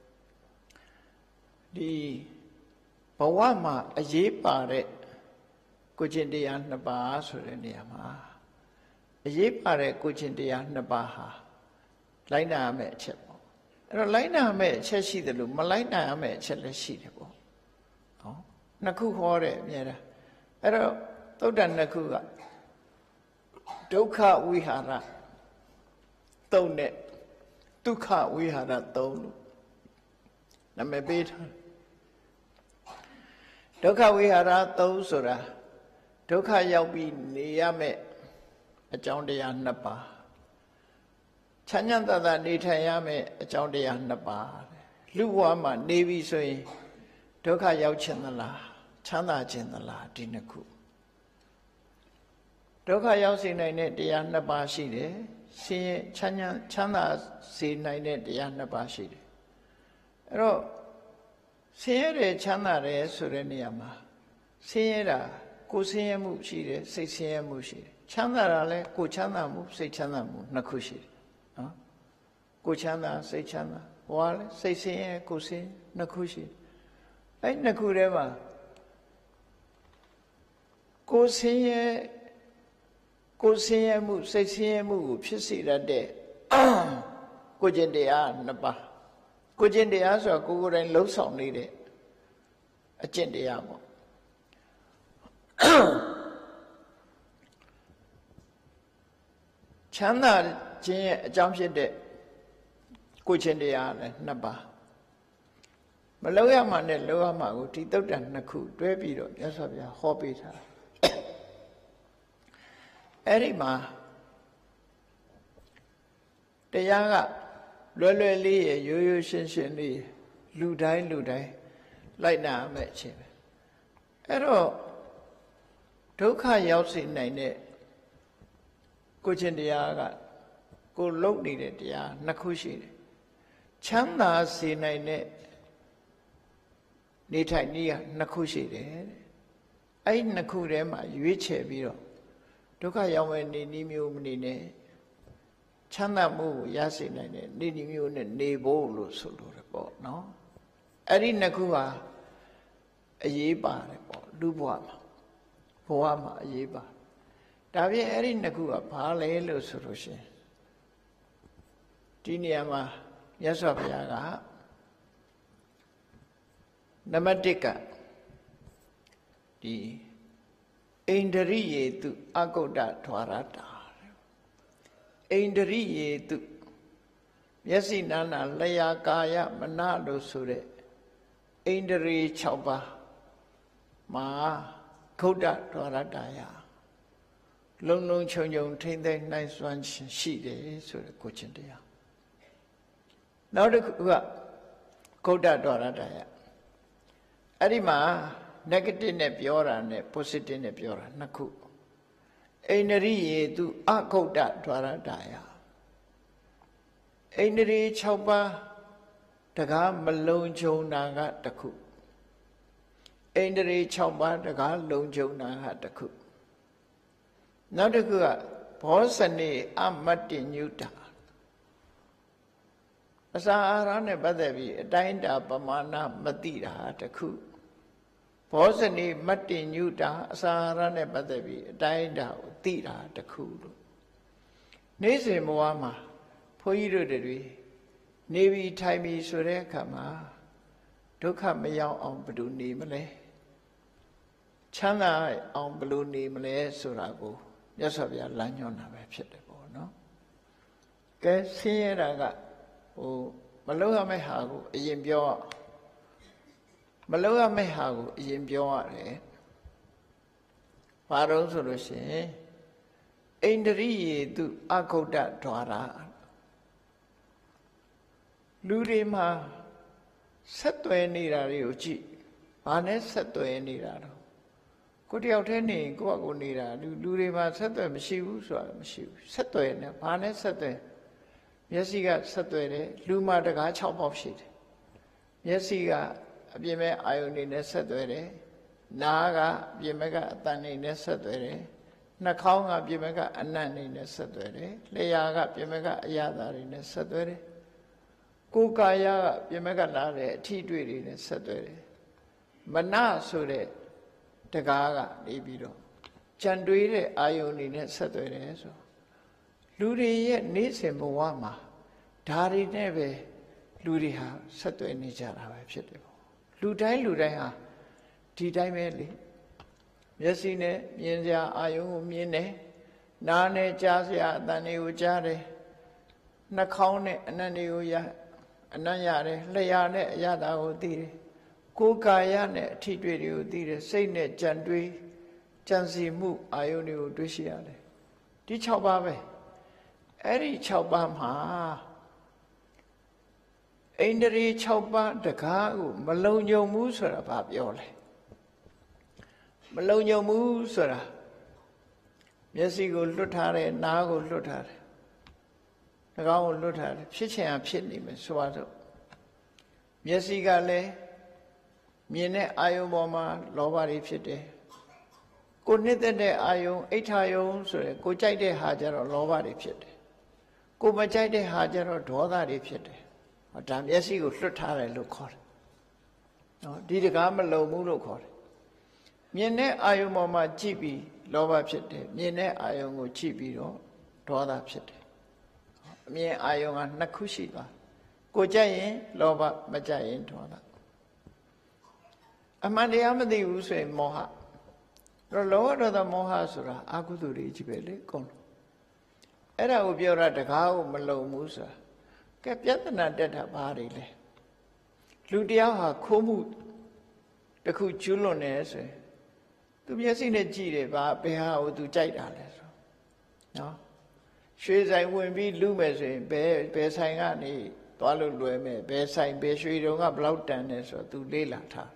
ဒီဘဝမှာအရေးပါတဲ့ကိုချင်းတရားနှစ်ပါးဆိုတဲ့နေရာမှာအရေးပါတဲ့ကိုချင်းတရားနှစ်ပါးဟာလိုက်နာရမယ့်အချက်ပေါ့အဲ့တော့လိုက်နာရမယ့်အချက်ရှိတယ်လို့မလိုက်နာရမယ့်အချက်လည်းရှိတယ်ပေါ့နော်နှစ်ခုဟောတယ်အများအားအဲ့တော့သုတ်တံနှစ်ခုကဒုက္ခဝိဟာရသုံးနဲ့ဒုက္ခဝိဟာရသုံးလို့နာမည်ပေးထားဒုက္ခဝိဟာရသုံးဆိုတာဒုက္ခရောက်ပြီးနေရမယ့်အကြောင်းတရားနှစ်ပါးချမ်းသာသာနေထိုင်ရမယ့်အကြောင်းတရားနှစ်ပါးလူဘဝမှာနေပြီဆိုရင်ဒုက္ခရောက်ခြင်းသလားချမ်းသာခြင်းသလားဒီနှစ်ခုဒုက္ခရောက်စေနိုင်တဲ့တရားနှစ်ပါးရှိတယ်ဆင်းရဲချမ်းသာစေနိုင်တဲ့တရားနှစ်ပါးရှိတယ်အဲ့တော့ဆင်းရဲတယ်ချမ်းသာတယ်ဆိုတဲ့နေရာမှာဆင်းရဲတာကိုယ်ဆင်းရဲမှုရှိတယ်စိတ်ဆင်းရဲမှုရှိတယ်ချမ်းသာတာလည်းကိုယ်ချမ်းသာမှုစိတ်ချမ်းသာမှုနှစ်ခုရှိတယ်နော်ကိုယ်ချမ်းသာစိတ်ချမ်းသာဟောလည်းစိတ်ဆင်းရဲကိုယ်ဆင်းရဲနှစ်ခုရှိတယ်အဲ့နှစ်ခုထဲမှာကိုယ်ဆင်းရဲမှုစိတ်ဆင်းရဲမှုကိုဖြစ်စေတတ်တဲ့ကိုကျင့်တရားနှစ်ပါးကိုကျင့်တရားဆိုတာကိုယ်တိုင်လှုပ်ဆောင်နေတဲ့အကျင့်တရားပေါ့ချမ်းသာခြင်းရဲ့အကြောင်းဖြစ်တဲ့ကိုကျင့်တရားလည်းနှစ်ပါးမလောက်ရမှနဲ့လောက်ရမှကိုဒီသုတ်တန်နှစ်ခုတွဲပြီးတော့မြတ်စွာဘုရားဟောပေးထားအဲ့ဒီမှာတရားကလွယ်လွယ်လေးရရိုးရိုးရှင်းရှင်းလေးလူတိုင်းလိုက်နာမဲ့အချင်းပဲအဲ့တော့ဒုက္ခရောက်စေနိုင်တဲ့ကိုချင်းတရားကကိုလုံနေတဲ့တရားနှစ်ခုရှိတယ်ချမ်းသာစေနိုင်တဲ့နေထိုင်နည်းကနှစ်ခုရှိတယ်အဲ့နှစ်ခုထဲမှာရွေးချယ်ပြီးတော့ဒုက္ခရောက်မဲ့နေနည်းမျိုးမနေနဲ့ချမ်းသာမှုကိုရစေနိုင်တဲ့နေနည်းမျိုးနဲ့နေဖို့လို့ဆိုလိုတယ်ပေါ့နော်အဲ့ဒီနှစ်ခုဟာအရေးပါတယ်ပေါ့လူဘဝမှာအရေးပါဒါဖြင့်အဲ့ဒီနှစ်ခုကဘာလဲလို့ဆိုလို့ရှိရင်ဒီနေရာမှာမြတ်စွာဘုရားကနံပါတ်1ကဒီဣန္ဒရိယေတုအကုဋ္ဌဓဝရတာဣန္ဒရိယေတုမျက်စိနာနာလျာကာယမနလို့ဆိုတဲ့ဣန္ဒြေ6ပါးမှာကုဋ္ဌဓဝရတာယလုံလုံခြုံခြုံထိမ့်သိမ့်နိုင်စွမ်းရှိတယ်ဆိုတဲ့ကိုချင်းတရားနောက်တစ်ခုကကုဋ္ဌဓဝရတာယအဲ့ဒီမှာ negative နဲ့ပြောတာနဲ့ positive နဲ့ပြောတာနှစ်ခုဣန္ဒြိယေတုအကုဋ္ဌဓဝရတာယဣန္ဒြေ6ပါးတကားမလုံခြုံတာကတစ်ခုဣန္ဒြေ6ပါးတကားလုံခြုံတာကတစ်ခုနောက်တစ်ခုကဘောဇနေအမတ္တိညုတာအစာအာဟာရနဲ့ပတ်သက်ပြီးအတိုင်းတာပမာဏမသိတာတစ်ခုဘောဇနေမတ္တိညုတာအစာအာဟာရနဲ့ပတ်သက်ပြီးအတိုင်းတာကိုသိတာတစ်ခုလို့နေ့စဉ်ဘဝမှာဘုန်းကြီးတို့တွေနေပြီးထိုင်ပြီးဆိုတဲ့အခါမှာဒုက္ခမရောက်အောင်ဘယ်လိုနေမလဲချမ်းသာအောင်ဘယ်လိုနေမလဲဆိုတာကိုမြတ်စွာဘုရားလမ်းညွှန်တာပဲဖြစ်တယ်ပေါ့နော်ကဲဆင်းရဲတာကမလုပ်ရမယ့်ဟာကိုအရင်ပြောမလုပ်ရမယ့်ဟာကိုအရင်ပြောရတယ်ဘာလို့ဆိုလို့ရှိရင်ဣန္ဒြိယေတုအကုဋ္ဌဓဝရလူတွေမှာဆက်သွယ်နေတာတွေကိုကြည့်ဘာနဲ့ဆက်သွယ်နေတာတော့ကိုတယောက်တည်းနေကိုယ့်အကိုနေတာလူတွေမှာဆက်သွယ်မရှိဘူးဆိုတာမရှိဘူးဆက်သွယ်နေဘာနဲ့ဆက်သွယ်မျက်စိကဆက်သွယ်တယ်လူမှာတကား6ပေါက်ရှိတယ်မျက်စိကအပြင်မဲ့အာယုန်တွေနဲ့ဆက်သွယ်တယ်နားကအပြင်မဲ့ကအသံတွေနဲ့ဆက်သွယ်တယ်နှာခေါင်းကပြင်မဲ့ကအနံ့တွေနဲ့ဆက်သွယ်တယ်လျှာကပြင်မဲ့ကအရသာတွေနဲ့ဆက်သွယ်တယ်ကိုယ်ကာယကပြင်မဲ့ကလာတဲ့အထီးတွေ့တွေနဲ့ဆက်သွယ်တယ်မနဆိုတဲ့တကားကနေပြီးတော့ကြံတွေးတဲ့အာယုန်တွေနဲ့ဆက်သွယ်တယ်ဆိုလူတွေရဲ့နေ့စဉ်ဘဝမှာဓာရီနဲ့ပဲလူတွေဟာဆက်သွယ်နေကြတာပဲဖြစ်တယ်ပေါ့လူတိုင်းဟာဒီတိုင်းပဲလေမျက်စိနဲ့မြင်စရာအာယုန်ကိုမြင်တယ်နားနဲ့ကြားစရာအသံတွေကိုကြားတယ်နှာခေါင်းနဲ့အနံ့တွေကိုအနံ့ရတယ်လျှာနဲ့အရသာကိုသိတယ်ကိုယ်ကာယနဲ့အထီးတွေ့တွေကိုသိတယ်စိတ်နဲ့ကြံတွေးကြံစီမှုအာယုန်တွေကိုတွေ့ရှိရတယ်ဒီ6ပါးပဲအဲ့ဒီ6ပါးမှာဣန္ဒြေ6ပါးတကားကိုမလုံခြုံဘူးဆိုတာဘာပြောလဲမလုံခြုံဘူးဆိုတာမျက်စိကိုလွတ်ထားတယ်နားကိုလွတ်ထားတယ်နှာခေါင်းကိုလွတ်ထားတယ်ဖြစ်ချင်ဖြစ်နေမယ်ဆိုတော့မျက်စိကလည်းမြင်တဲ့အာယုံပေါ်မှာလောဘတွေဖြစ်တယ်ကိုနှစ်သက်တဲ့အာယုံအိဋ္ဌာယုံဆိုရယ်ကိုကြိုက်တဲ့ဟာကြတော့လောဘတွေဖြစ်တယ်ကိုမကြိုက်တဲ့ဟာကြတော့ဒေါသတွေဖြစ်တယ်ဒါမျက်စိကိုလွတ်ထားတယ်လို့ခေါ်တယ်နော်ဒီတကားမလုံဘူးလို့ခေါ်တယ်မြင်တဲ့အာယုံပေါ်မှာကြည့်ပြီးလောဘဖြစ်တယ်မြင်တဲ့အာယုံကိုကြည့်ပြီးတော့ဒေါသဖြစ်တယ်အမြင်အာယုံကနှစ်ခုရှိသွားကိုကြိုက်ရင်လောဘမကြိုက်ရင်ဒေါသအမှန်တရားမသိဘူးဆိုရင်မောဟတော့လောဘဒေါသမောဟဆိုတာအကုသိုလ်တွေကြီးပဲလေကုန်အဲ့ဒါကိုပြောတာတကားကိုမလုံဘူးဆိုတာကဲပြဿနာတက်တာဘာတွေလဲလူတယောက်ဟာခိုးမှုတစ်ခုကျူးလွန်နေဆိုရင်သူမျက်စိနဲ့ကြည့်တယ်ဘာဘယ်ဟာကိုသူကြိုက်တာလဲဆိုနော်ရွှေဆိုင်ဝင်ပြီးလူမယ်ဆိုရင်ဘယ်ဆိုင်ကနေသွားလို့လွယ်မယ်ဘယ်ဆိုင်ဘယ်ရွှေတုံးကဘလောက်တန်တယ်ဆိုတော့သူလေးလာထား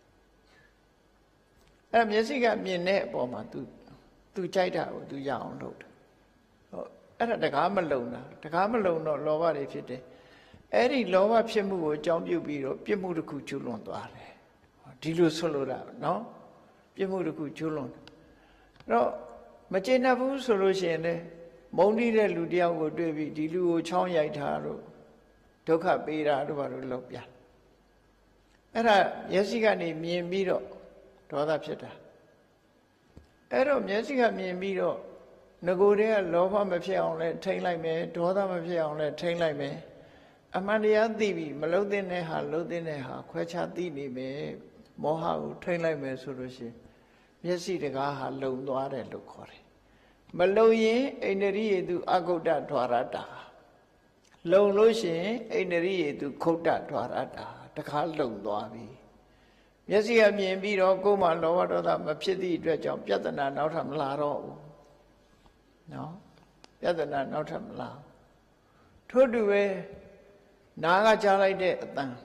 အဲ့မျက်စိကမြင်တဲ့အပေါ်မှာသူကြိုက်တာကိုသူရအောင်လုပ်တယ်ဟုတ်အဲ့ဒါတကားမလုံတာတကားမလုံတော့လောဘတွေဖြစ်တယ်အဲ့ဒီလောဘဖြစ်မှုကိုအကြောင်းပြုပြီးတော့ပြစ်မှုတစ်ခုကျူးလွန်သွားတယ်ဒီလိုဆွလို့တာနော်ပြစ်မှုတစ်ခုကျူးလွန်တော့မကျေနပ်ဘူးဆိုလို့ရှိရင်လည်းမုန်းတီးတဲ့လူတယောက်ကိုတွေ့ပြီးဒီလူကိုချောင်းရိုက်တာတို့ဒုက္ခပေးတာတို့ဘာလို့လုပ်ပြအဲ့ဒါမျက်စိကနေမြင်ပြီးတော့ဒေါသဖြစ်တာအဲ့တော့မျက်စိကမြင်ပြီးတော့ငကိုယ်တည်းကလောဘမဖြစ်အောင်လဲထိမ့်လိုက်မယ်ဒေါသမဖြစ်အောင်လဲထိမ့်လိုက်မယ်အမှန်တရားသိပြီးမလုံတဲ့ဟာလုံတဲ့ဟာခွဲခြားသိနေမယ်မောဟကိုထိမ့်လိုက်မယ်ဆိုလို့ရှိရင်မျက်စိတကားဟာလုံသွားတယ်လို့ခေါ်တယ်မလုံရင်အိန္ဒြိယေတုအဂုတ်တဓဝရတာလုံလို့ရှိရင်အိန္ဒြိယေတုခုတ်တဓဝရတာတခါလုံသွားပြီမျက်စိကမြင်ပြီးတော့ကိုယ်မှလောဘဒေါသမဖြစ်သည့်အတွက်ကြောင့်ပြဿနာနောက်ထပ်မလာတော့ဘူးနော်ပြဿနာနောက်ထပ်မလာထို့တူပဲနားကကြားလိုက်တဲ့အတန်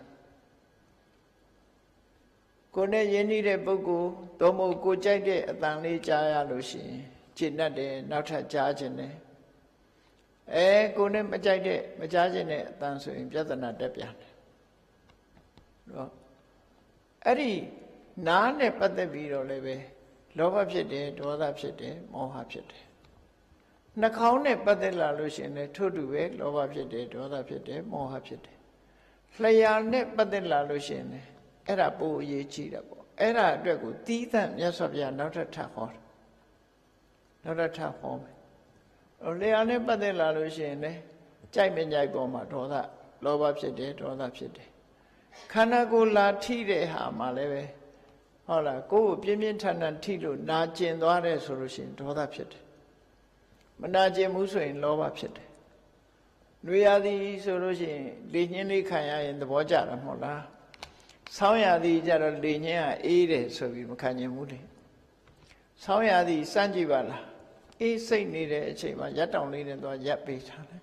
ကိုယ်နဲ့ယဉ်နေတဲ့ပုဂ္ဂိုလ်သို့မဟုတ်ကိုကြိုက်တဲ့အတန်လေးကြားရလို့ရှိရင်ကျင့်တတ်တယ်နောက်ထပ်ကြားခြင်းတယ်ကိုယ်နဲ့မကြိုက်တဲ့မကြားခြင်းတဲ့အတန်ဆိုရင်ပြဿနာတက်ပြန်တယ်နော်အဲ့ဒီနားနဲ့ပတ်သက်ပြီးတော့လည်းပဲလောဘဖြစ်တယ်ဒေါသဖြစ်တယ်မောဟဖြစ်တယ်နှာခေါင်းနဲ့ပတ်သက်လာလို့ရှိရင်လည်းထို့တူပဲလောဘဖြစ်တယ်ဒေါသဖြစ်တယ်မောဟဖြစ်တယ်လျှာနဲ့ပတ်သက်လာလို့ရှိရင်လည်းအဲ့ဒါပိုအရေးကြီးတာပေါ့အဲ့ဒါအတွက်ကိုတီးသန့်မြတ်စွာဘုရားနောက်ထပ်ထပ်ဟောတယ်နောက်ထပ်ထပ်ဟောမယ်လျှာနဲ့ပတ်သက်လာလို့ရှိရင်လည်းကြိုက်မကြိုက်ပေါ်မှာဒေါသလောဘဖြစ်တယ်ဒေါသဖြစ်တယ်ခန္ဓာကိုယ်လာထိတဲ့ဟာမှလည်းပဲဟုတ်လားကိုယ်ကိုပြင်းပြင်းထန်ထန်ထိလို့နာကျင်သွားတယ်ဆိုလို့ရှိရင်ဒေါသဖြစ်တယ်မနာကျင်ဘူးဆိုရင်လောဘဖြစ်တယ်နှွေရသည်ဆိုလို့ရှိရင်လေညင်းလေးခံရရင်သဘောကျတာမဟုတ်လားဆောင်းရသည်ကြတော့လေညင်းကအေးတယ်ဆိုပြီးမခံကျင်ဘူးလေဆောင်းရသည်စမ်းကြည့်ပါလားအေးစိတ်နေတဲ့အချိန်မှာရက်တောင်လေးနဲ့သွားရက်ပေးထားတယ်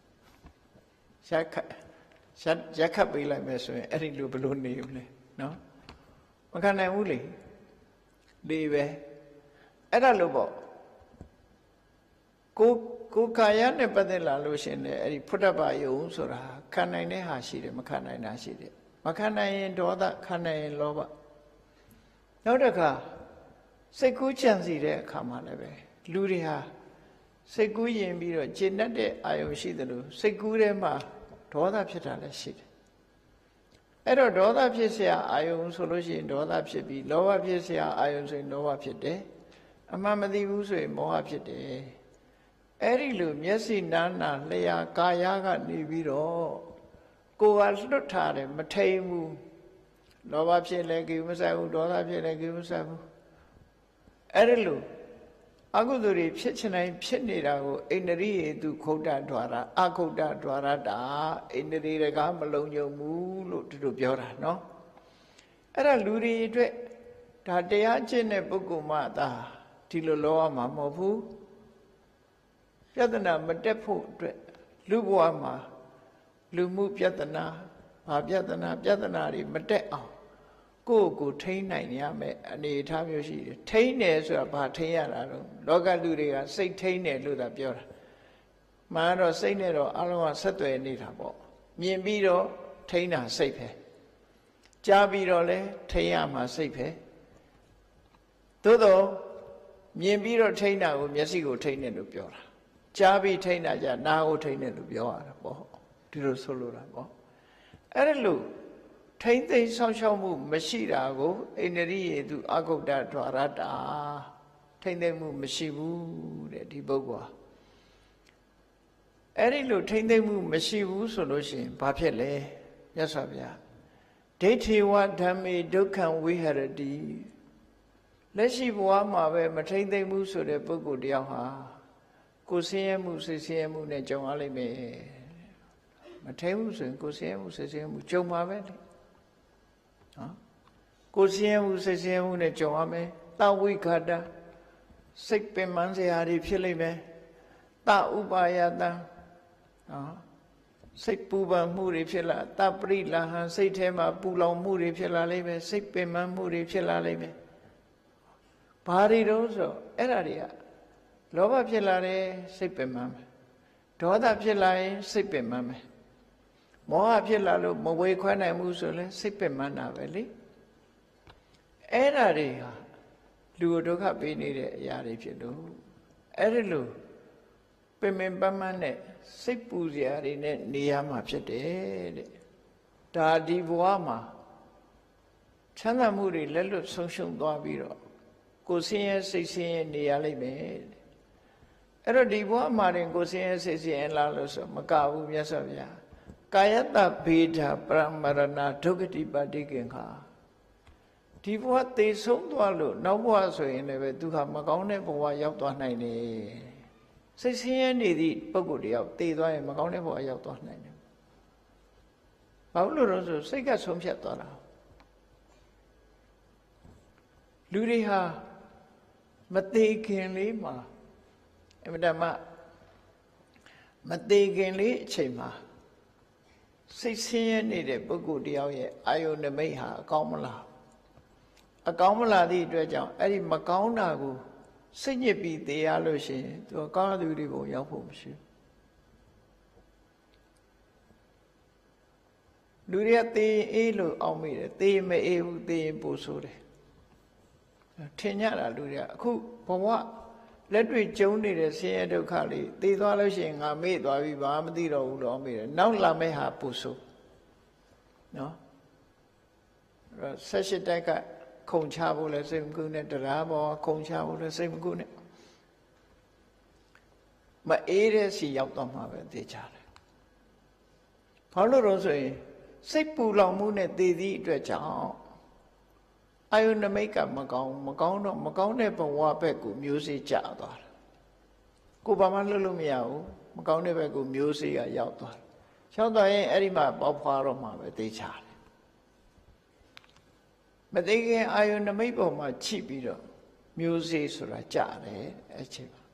ရက်ခတ်ပေးလိုက်မယ်ဆိုရင်အဲ့ဒီလိုဘယ်လိုနေဦးလဲနော်မခံနိုင်ဘူးလေလေပဲအဲ့ဒါလို့ပေါ့ကိုကာယနဲ့ပတ်သက်လာလို့ရှင်လေအဲ့ဒီဖုဒ္ဓဘာယုံဆိုတာခံနိုင်တဲ့ဟာရှိတယ်မခံနိုင်တာရှိတယ်မခံနိုင်ရင်ဒေါသခံနိုင်ရင်လောဘနောက်တစ်ခါစိတ်ကူးကြံစီတဲ့အခါမှာလည်းပဲလူတွေဟာစိတ်ကူးရင်ပြီးတော့ကျင့်တတ်တဲ့အာယုံရှိတယ်လို့စိတ်ကူးထဲမှာဒေါသဖြစ်တာလည်းရှိတယ်အဲ့တော့ဒေါသဖြစ်เสียအာယုံဆိုလို့ရှိရင်ဒေါသဖြစ်ပြီးလောဘဖြစ်เสียအာယုံဆိုရင်လောဘဖြစ်တယ်အမှန်မသိဘူးဆိုရင်မောဟဖြစ်တယ်အဲ့ဒီလိုမျက်စိနားနာလျှာကာယကနေပြီးတော့ကိုယ်ကလွတ်ထားတယ်မထိန်ဘူးလောဘဖြစ်လည်းကိမဆိုင်ဘူးဒေါသဖြစ်လည်းကိမဆိုင်ဘူးအဲ့ဒီလိုအကုသိုလ်တွေဖြစ်ချင်တိုင်းဖြစ်နေတာကိုအိန္ဒြိယေတုခုတ်တဓဝရအခုတ်တဓဝရတာအိန္ဒြိတကားမလုံခြုံဘူးလို့သူတို့ပြောတာနော်အဲ့ဒါလူတွေအတွက်ဒါတရားကျင့်တဲ့ပုဂ္ဂိုလ်မှသာဒီလိုလောရမှာမဟုတ်ဘူးပြဿနာမတက်ဖို့အတွက်လူဘဝမှာလူမှုပြဿနာဘာပြဿနာတွေမတက်အောင်ကိုယ့်ကိုထိန်းနိုင်ရမယ်အနေအထားမျိုးရှိတယ်ထိန်းတယ်ဆိုတာဘာထိန်းရတာတော့လောကလူတွေကစိတ်ထိန်းတယ်လို့သာပြောတာမှန်တော့စိတ်နဲ့တော့အလုံးကဆက်သွယ်နေတာပေါ့မြင်ပြီးတော့ထိန်းတာစိတ်ပဲကြားပြီးတော့လဲထိန်းရမှာစိတ်ပဲသို့တော့မြင်ပြီးတော့ထိန်းတာကိုမျက်စိကိုထိန်းတယ်လို့ပြောတာကြားပြီးထိန်းတာကြနားကိုထိန်းတယ်လို့ပြောရတာပေါ့ဒီလိုဆိုလိုတာပေါ့အဲ့ဒါလို့ထိမ့်သိမ်းဆောင်ရှောက်မှုမရှိတာကိုအိန္ဒြိယေသူအဂုတ္တဒွါရတာထိမ့်သိမ်းမှုမရှိဘူးတဲ့ဒီပုဂ္ဂိုလ်အဲ့ဒီလိုထိမ့်သိမ်းမှုမရှိဘူးဆိုလို့ရှိရင်ဘာဖြစ်လဲမြတ်စွာဘုရားဒိဋ္ဌိဝဓမ္မေဒုက္ခံဝိဟရတိလက်ရှိဘဝမှာပဲမထိမ့်သိမ်းမှုဆိုတဲ့ပုဂ္ဂိုလ်တယောက်ဟာကိုယ်ဆင်းရဲမှုစိတ်ဆင်းရဲမှုနဲ့ကြုံရလိမ့်မယ်မထိမ့်မှုဆိုရင်ကိုယ်ဆင်းရဲမှုစိတ်ဆင်းရဲမှုကြုံပါပဲလေနော်ကိုယ်ဆင်းရဲမှုစိတ်ဆင်းရဲမှုနဲ့ကြုံရမယ်သဝိခတစိတ်ပင်ပန်းစရာတွေဖြစ်လိမ့်မယ်သဥပါယတနော်စိတ်ပူပန်မှုတွေဖြစ်လာတပရိလာဟံစိတ်ထဲမှာပူလောင်မှုတွေဖြစ်လာလိမ့်မယ်စိတ်ပင်ပန်းမှုတွေဖြစ်လာလိမ့်မယ်ဘာတွေတော့ဆိုအဲ့ဒါတွေကလောဘဖြစ်လာတယ်စိတ်ပင်ပန်းမယ်ဒေါသဖြစ်လာရင်စိတ်ပင်ပန်းမယ်မောဟဖြစ်လာလို့မဝေခွဲနိုင်မှုဆိုလဲစိတ်ပင်ပန်းတာပဲလေအဲ့ဒါတွေဟာလူကိုဒုက္ခပေးနေတဲ့အရာတွေဖြစ်လို့အဲ့ဒီလိုပင်ပန်းနဲ့စိတ်ပူစရာတွေနဲ့နေရမှာဖြစ်တယ်တဲ့ဒါဒီဘဝမှာချမ်းသာမှုတွေလက်လွတ်ဆုံးရှုံးသွားပြီးတော့ကိုယ်ဆင်းရဲစိတ်ဆင်းရဲနေရလိမ့်မယ်အဲ့တော့ဒီဘဝမှာရင်ကိုယ်ဆင်းရဲစိတ်ဆင်းရဲလာလို့ဆိုမကဘူးမြတ်စွာဘုရားကာယတဗေဒပရမရဏဒုက္ခတိပတိကင်္ခာဒီဘဝသေဆုံးသွားလို့နောက်ဘဝဆိုရင်လည်းသူဟာမကောင်းတဲ့ဘဝရောက်သွားနိုင်တယ်စိတ်ဆင်းရဲနေသည့်ပုဂ္ဂိုလ်တယောက်သေသွားရင်မကောင်းတဲ့ဘဝရောက်သွားနိုင်တယ်ဘာလို့လဲဆိုစိတ်ကဆုံးဖြတ်သွားတာလူတွေဟာမသေးခင်လေးမှာအမှန်တမ်းမသေးခင်လေးအချိန်မှာစိတ်ဆင်းရဲနေတဲ့ပုဂ္ဂိုလ်တယောက်ရဲ့အာယုန်နမိတ်ဟာအကောင်းမလားအကောင်းမလားသည့်အတွက်ကြောင့်အဲ့ဒီမကောင်းတာကိုစိတ်ညစ်ပြီးသေရလို့ရှိရင်သူကောင်းတဲ့သူတွေကိုရောက်ဖို့မရှိဘူးလူတွေကသေအေးလို့အောက်မိတယ်သေမအေးဘူးသေရင်ပိုဆိုးတယ်ထင်ကြတာလူတွေကအခုဘဝလက်တွေ့ကျုံနေတဲ့ဆင်းရဲဒုက္ခလေးသေသွားလို့ရှိရင်ငါမေ့သွားပြီဘာမှမသိတော့ဘူးလို့အောက်မိတယ်နောက်လာမယ့်ဟာပိုဆိုးနော်အဲ့ဆက်တက်ကခုံချဖို့လဲစိတ်မကူနဲ့တရားပေါ်ခုံချဖို့လဲစိတ်မကူနဲ့မအေးတဲ့စီရောက်တော့မှာပဲသိကြတယ်ဘာလို့တော့ဆိုရင်စိတ်ပူလောင်မှုနဲ့သိသည့်အတွက်ကြောင့်အာယုန်နမိတ်ကမကောင်းတော့မကောင်းတဲ့ဘဝဘက်ကိုမျိုးစေ့ကျသွားတယ်ကိုဘာမှလုပ်လို့မရဘူးမကောင်းတဲ့ဘက်ကိုမျိုးစေ့ကရောက်သွားတယ်ရောက်သွားရင်အဲ့ဒီမှာပေါက်ဖွာတော့မှာပဲသိကြတယ်မသိခင်အာယုန်နမိတ်ပေါ်မှာချိပြီးတော့မျိုးစေ့ဆိုတာကြားတယ်အဲ့ချိန်မှာ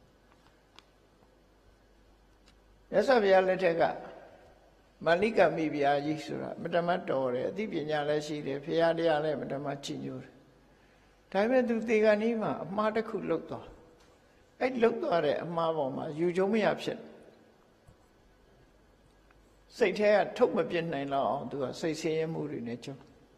ရသော်ဘုရားလက်ထက်ကမာလိကမိဘုရားကြီးဆိုတာမတမတော်တယ်အသိပညာလည်းရှိတယ်ဘုရားတရားလည်းမတမချီညိုးတယ်ဒါပေမဲ့သူသေကနီးမှာအမှားတစ်ခုလုပ်သွားအဲ့လုပ်သွားတဲ့အမှားပေါ်မှာယူကျုံမရဖြစ်စိတ်ထဲကထုတ်မပြစ်နိုင်တော့အောင်သူကစိတ်ဆင်းရဲမှုတွေနဲ့ကြုံ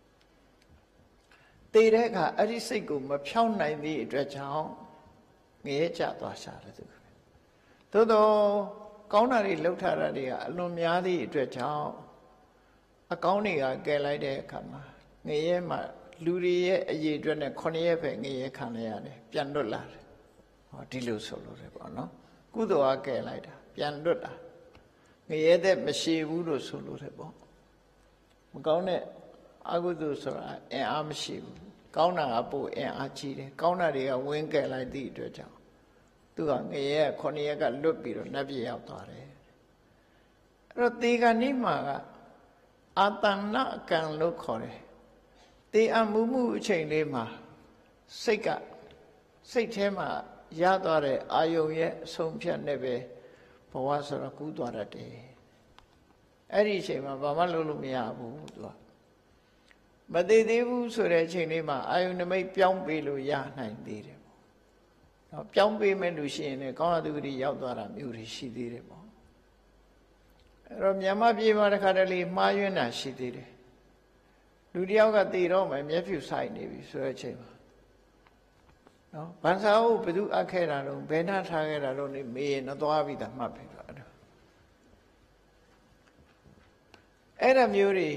သေတဲ့အခါအဲ့ဒီစိတ်ကိုမဖြောင်းနိုင်သည့်အတွက်ကြောင့်ငရဲကျသွားရှာတယ်သူသို့တော့ကောင်းတာတွေလှုပ်ထားတာတွေကအလွန်များသည့်အတွက်ကြောင့်အကောင်းတွေကကယ်လိုက်တဲ့အခါမှာငရဲမှာလူတွေရဲ့အရေးအတွက်နဲ့9ရက်ပဲငရဲခံရရတယ်ပြန်လွတ်လာတယ်ဟောဒီလိုဆိုလို့တယ်ပေါ့နော်ကုသိုလ်ကကယ်လိုက်တာပြန်လွတ်တာငရဲတဲ့မရှိဘူးလို့ဆိုလို့တယ်ပေါ့မကောင်းတဲ့အကုသိုလ်ဆိုတာအင်အားမရှိဘူးကောင်းတာကပို့အင်အားကြီးတယ်ကောင်းတာတွေကဝင်းကယ်လိုက်သည့်အတွက်ကြောင့်သူကငရဲ9ရက်ကလွတ်ပြီးတော့နတ်ပြည်ရောက်သွားတယ်အဲ့တော့တေဂဏိမာကအာတဏကံလို့ခေါ်တယ်တေအမှုအချိန်လေးမှာစိတ်ထဲမှာရသွားတဲ့အာယုံရဲ့အဆုံးဖြတ်နဲ့ပဲဘဝဆိုတာကူးသွားတတ်တယ်အဲ့ဒီအချိန်မှာဘာမှလုပ်လို့မရဘူးသူကမသေးသေးဘူးဆိုတဲ့အချိန်လေးမှာအာယုန်နမိတ်ပြောင်းပေးလို့ရနိုင်သေးတယ်ပေါ့။နော်ပြောင်းပေးမဲ့လူရှိရင်လည်းကောင်းတဲ့သူတွေရောက်သွားတာမျိုးတွေရှိသေးတယ်ပေါ့။အဲ့တော့မြန်မာပြည်မှာတစ်ခါတလေမှားယွင်းတာရှိသေးတယ်။လူတယောက်ကတည်တော့မှမျက်ဖြူဆိုင်နေပြီဆိုတဲ့အချိန်မှာနော်ဗန်စာအုပ်ဘယ်သူအပ်ခဲ့တာတော့ဘယ်နှထားခဲ့တာတော့နေမေးရင်တော့သွားပြီးသားမှတ်ပြီတော့အဲ့ဒါမျိုးတွေ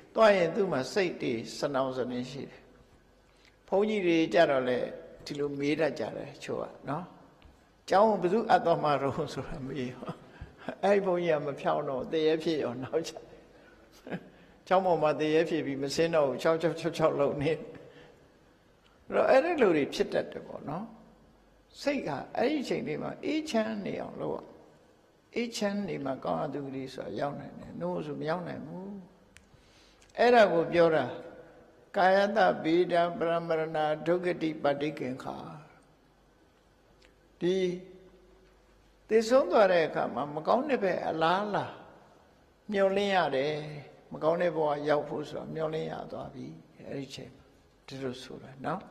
သွားရင်သူ့မှာစိတ်တွေစနောင်စနေရှိတယ်ဘုန်းကြီးတွေကြတော့လေဒီလိုမေးတတ်ကြတယ်ချို့ကနော်ကျောင်းဘယ်သူအပ်သွားမှာတော့ဆိုတာမေးအဲ့ဒီဘုန်းကြီးကမဖြောင်းတော့တရေဖြစ်ရောနောက်ချကျောင်းပေါ်မှာတရေဖြစ်ပြီးမစင်းတော့6လုံးနေတော့အဲ့ဒီလိုတွေဖြစ်တတ်တယ်ပေါ့နော်စိတ်ကအဲ့ဒီချိန်လေးမှာအေးချမ်းနေအောင်လုပ်အေးချမ်းနေမှာကောင်းအတုဂတိဆိုတာရောက်နိုင်တယ်နို့ဆိုမရောက်နိုင်ဘူးအဲ့ဒါကိုပြောတာကာယတဗေဒပရမရဏဒုက္ခတိပဋိကင်္ခာဒီသိဆုံးသွားတဲ့အခါမှာမကောင်းတဲ့ဘက်အလားလားမျောလင်းရတယ်မကောင်းတဲ့ဘဝရောက်ဖို့ဆိုတာမျောလင်းရသွားပြီအဲ့ဒီချိန်ဒီလိုဆိုတာနော်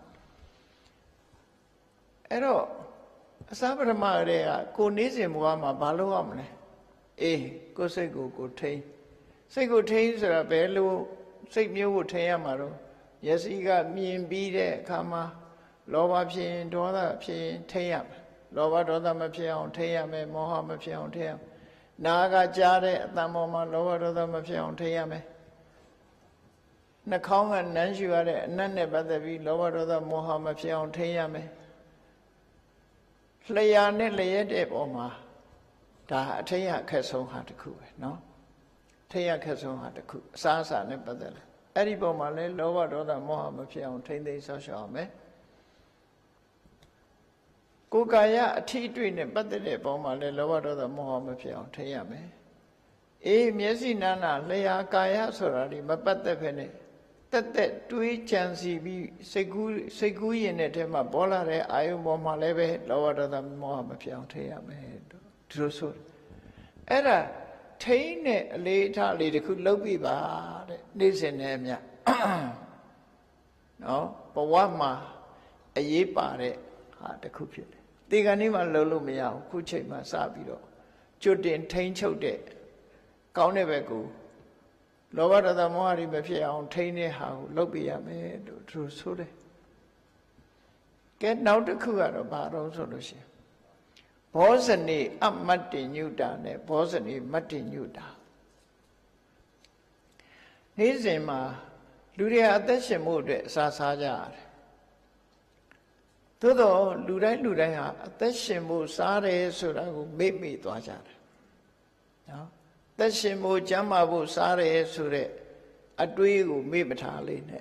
အဲ့တော့အစပထမတည်းကကိုနေစဉ်ဘဝမှာဘာလုပ်ရမလဲအေးကိုယ်စိတ်ကိုထိန်းစိတ်ကိုထိန်းဆိုတာဘယ်လိုစိတ်မျိုးကိုထိန်းရမှာတော့မျက်စိကမြင်ပြီးတဲ့အခါမှာလောဘဖြစ်ရင်ဒေါသဖြစ်ရင်ထိန်းရမယ်လောဘဒေါသမဖြစ်အောင်ထိန်းရမယ်မောဟမဖြစ်အောင်ထိန်းရမယ်နာကကြားတဲ့အတန်ပေါ်မှာလောဘဒေါသမဖြစ်အောင်ထိန်းရမယ်နှာခေါင်းကနမ်းရှူရတဲ့အနတ်နဲ့ပတ်သက်ပြီးလောဘဒေါသမောဟမဖြစ်အောင်ထိန်းရမယ်လျှာနဲ့လျက်တဲ့ပေါ်မှာဒါအထက်ရခက်ဆုံးဟာတစ်ခုပဲเนาะထက်ရခက်ဆုံးဟာတစ်ခုအစားအစာနဲ့ပတ်သက်တယ်အဲ့ဒီပေါ်မှာလဲလောဘဒေါသမောဟမဖြစ်အောင်ထိမ့်သိမ်းဆောက်ရှောက်အောင်မယ်ကိုယ်ကာယအထီးတွေ့နဲ့ပတ်သက်တဲ့ပေါ်မှာလဲလောဘဒေါသမောဟမဖြစ်အောင်ထိမ့်ရမယ်အေးမျက်စိနာနာလျှာကာယဆိုတာဒီမပတ်သက်ဖ ೇನೆ တက်တွေးကြံစီပြီးစိတ်ကူးရင်တဲ့ထဲမှာပေါ်လာတဲ့အာယုံပေါ်မှာလည်းပဲလောဘဒေါသမောဟမဖြစ်အောင်ထိရမယ်ဒီလိုဆိုအဲ့ဒါထိန်းတဲ့အလေးထားလေးတစ်ခုလုပ်ပြပါတဲ့နေ့စဉ်နဲ့အမျှနော်ဘဝမှာအရေးပါတဲ့ဟာတစ်ခုဖြစ်တယ်ဒီကနေ့မှလုပ်လို့မရဘူးခုချိန်မှစပြီးတော့ကျွတ်တင်ထိန်းချုပ်တဲ့ကောင်းတဲ့ဘက်ကိုလောဘဒေါသမောဟတွေမဖြစ်အောင်ထိန်းတဲ့ဟာကိုလုပ်ပြရမယ်လို့သူဆိုတယ်ကဲနောက်တစ်ခုကတော့ဘာတော့ဆိုလို့ရှိရင်ဘောဇနေအမတ္တိညုတာနဲ့ဘောဇနေမတ္တိညုတာနေ့စဉ်မှာလူတွေအသက်ရှင်မှုအတွက်အစာစားကြရတယ်သို့တော့လူတိုင်းဟာအသက်ရှင်မှုစားတယ်ဆိုတာကိုမေ့မိသွားကြတယ်နော်သက်ရှင်မှုကျမ်းမာဖို့စားတယ်ဆိုတဲ့အတွေးကိုမေ့မထားလေးနဲ့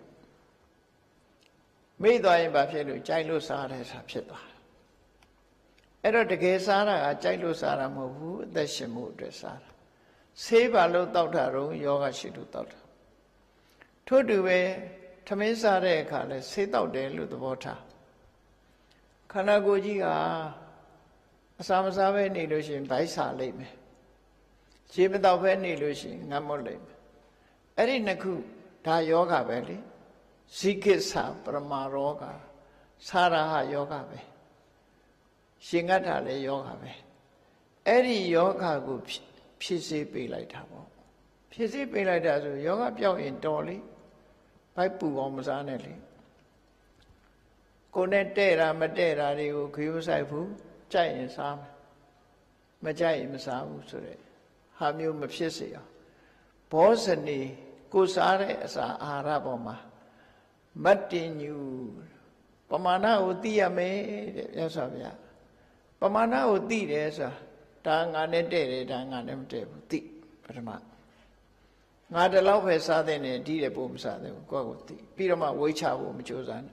မေ့သွားရင်ဘာဖြစ်လို့ကြိုက်လို့စားတယ်ဆိုတာဖြစ်သွားတယ်အဲ့တော့တကယ်စားတာကကြိုက်လို့စားတာမဟုတ်ဘူးအသက်ရှင်မှုအတွက်စားတာဆေးပါလို့တောက်တာတော့ယောဂရှိလို့တောက်တာထို့တူပဲထမင်းစားတဲ့အခါလဲဆေးတောက်တယ်လို့သဘောထားခန္ဓာကိုယ်ကြီးကအစာမစားပဲနေလို့ရှိရင်ဗိုက်စားလိမ့်မယ်ခြေမတော့ပဲနေလို့ရှိရင်ငတ်မွတ်လိမ့်မယ်အဲ့ဒီနှစ်ခုဒါယောဂပဲလေဇိကိစ္စပရမရောဂသာရဟယောဂပဲရှင်ငတ်တာလည်းယောဂပဲအဲ့ဒီယောဂကိုဖြစ်စေပေးလိုက်တာပေါ့ဖြစ်စေပေးလိုက်တာဆိုယောဂပြောက်ရင်တော်လေဘိုက်ပူအောင်မစားနဲ့လေကိုယ်နဲ့တဲ့တာမတဲ့တာတွေကိုခရီးမဆိုင်ဘူးကြိုက်ရင်စားမယ်မကြိုက်ရင်မစားဘူးဆိုတဲ့ဟာမျိုးမဖြစ်စေအောင်ဘောဇနေကိုစားတဲ့အစာအာဟာရပေါ်မှာမတ္တိညုပမာဏကိုသိရမယ်တဲ့မြတ်စွာဘုရားပမာဏကိုသိတယ်ဆိုတာဒါငါနဲ့တဲ့တယ်ဒါငါနဲ့မတဲ့ဘူးသိပထမငါတလောက်ပဲစားတဲ့နဲ့ဒီတဲ့ပို့မစားတဲ့ဘူးကိုယ့်ကိုသိပြီးတော့မှဝိချဖို့မကြိုးစားနဲ့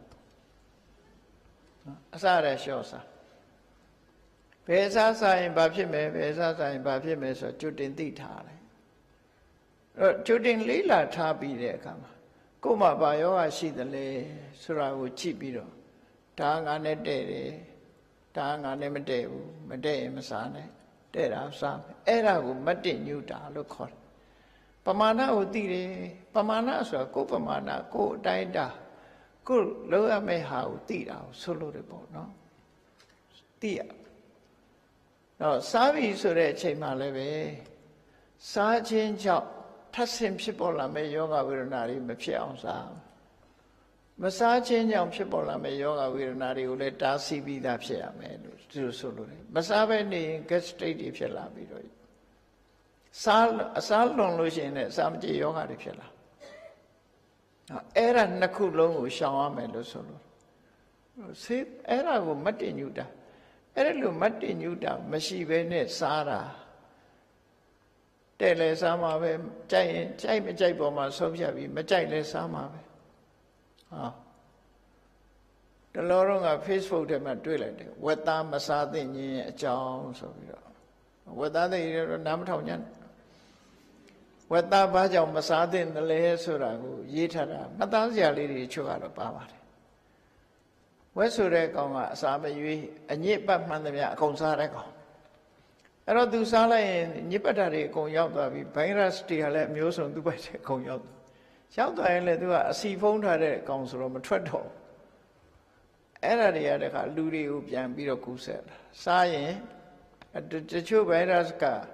အစရလျှော့စားဘယ်စားစားရင်ဘာဖြစ်မယ်ဘယ်စားစားရင်ဘာဖြစ်မယ်ဆိုကျွတ်တင်သိထားတယ်အဲ့တော့ကျွတ်တင်လေးလာထားပြီးတဲ့အခါမှာကိုယ်မှာဘာယောဂရှိသလဲဆိုတာကိုကြည့်ပြီးတော့ဒါငါနဲ့တဲ့တယ်ဒါငါနဲ့မတဲ့ဘူးမတဲ့ရင်မစားနဲ့တဲ့တာစားမယ်အဲ့ဒါကိုမတ္တိညုတာလို့ခေါ်တယ်ပမာဏကိုသိတယ်ပမာဏဆိုတာကိုယ်ပမာဏကိုယ်အတိုင်းတာကိုယ်လုံးရမယ့်ဟာကိုသိတာကိုဆိုလို့တယ်ပေါ့နော်သိရတော့စားပြီဆိုတဲ့အချိန်မှလည်းပဲစားခြင်းကြောင့်ထပ်ဆင့်ဖြစ်ပေါ်လာမယ့်ယောဂဝေဒနာတွေမဖြစ်အောင်စားမစားခြင်းကြောင့်ဖြစ်ပေါ်လာမယ့်ယောဂဝေဒနာတွေကိုလည်းတားဆီးပြီးသားဖြစ်ရမယ်လို့ဒီလိုဆိုလို့တယ်မစားဘဲနေရင် gastric တွေဖြစ်လာပြီးတော့အစားလွန်လို့ရှိရင်လည်းအစာမကြေယောဂတွေဖြစ်လာ era nakulong shawame lo solo. See, era go Martin Yuta. Era lo Martin Yuta, Mashibene Sara. Tele Samabe, Jai Boma, Sobjabi, Majai Samabe. Ah. The Lorong peaceful them at Dwelling. What time Masadi, a Jones of you. What are they Namtoyan? What that Baja Masadin, the Lay Suragu, Yitara, Matazia lady Chuara Pavati. Westurek Sabe, and yet Batman the Consareko. I don't do Sala in Nipatari Conyoda, Pairas Tiale Muson to Pay Conyoda. Shout I let do a sea phone had a council of a treadle. Era the other Ludi Ubian Biro Cusel. Saye at the Chu Bairaska.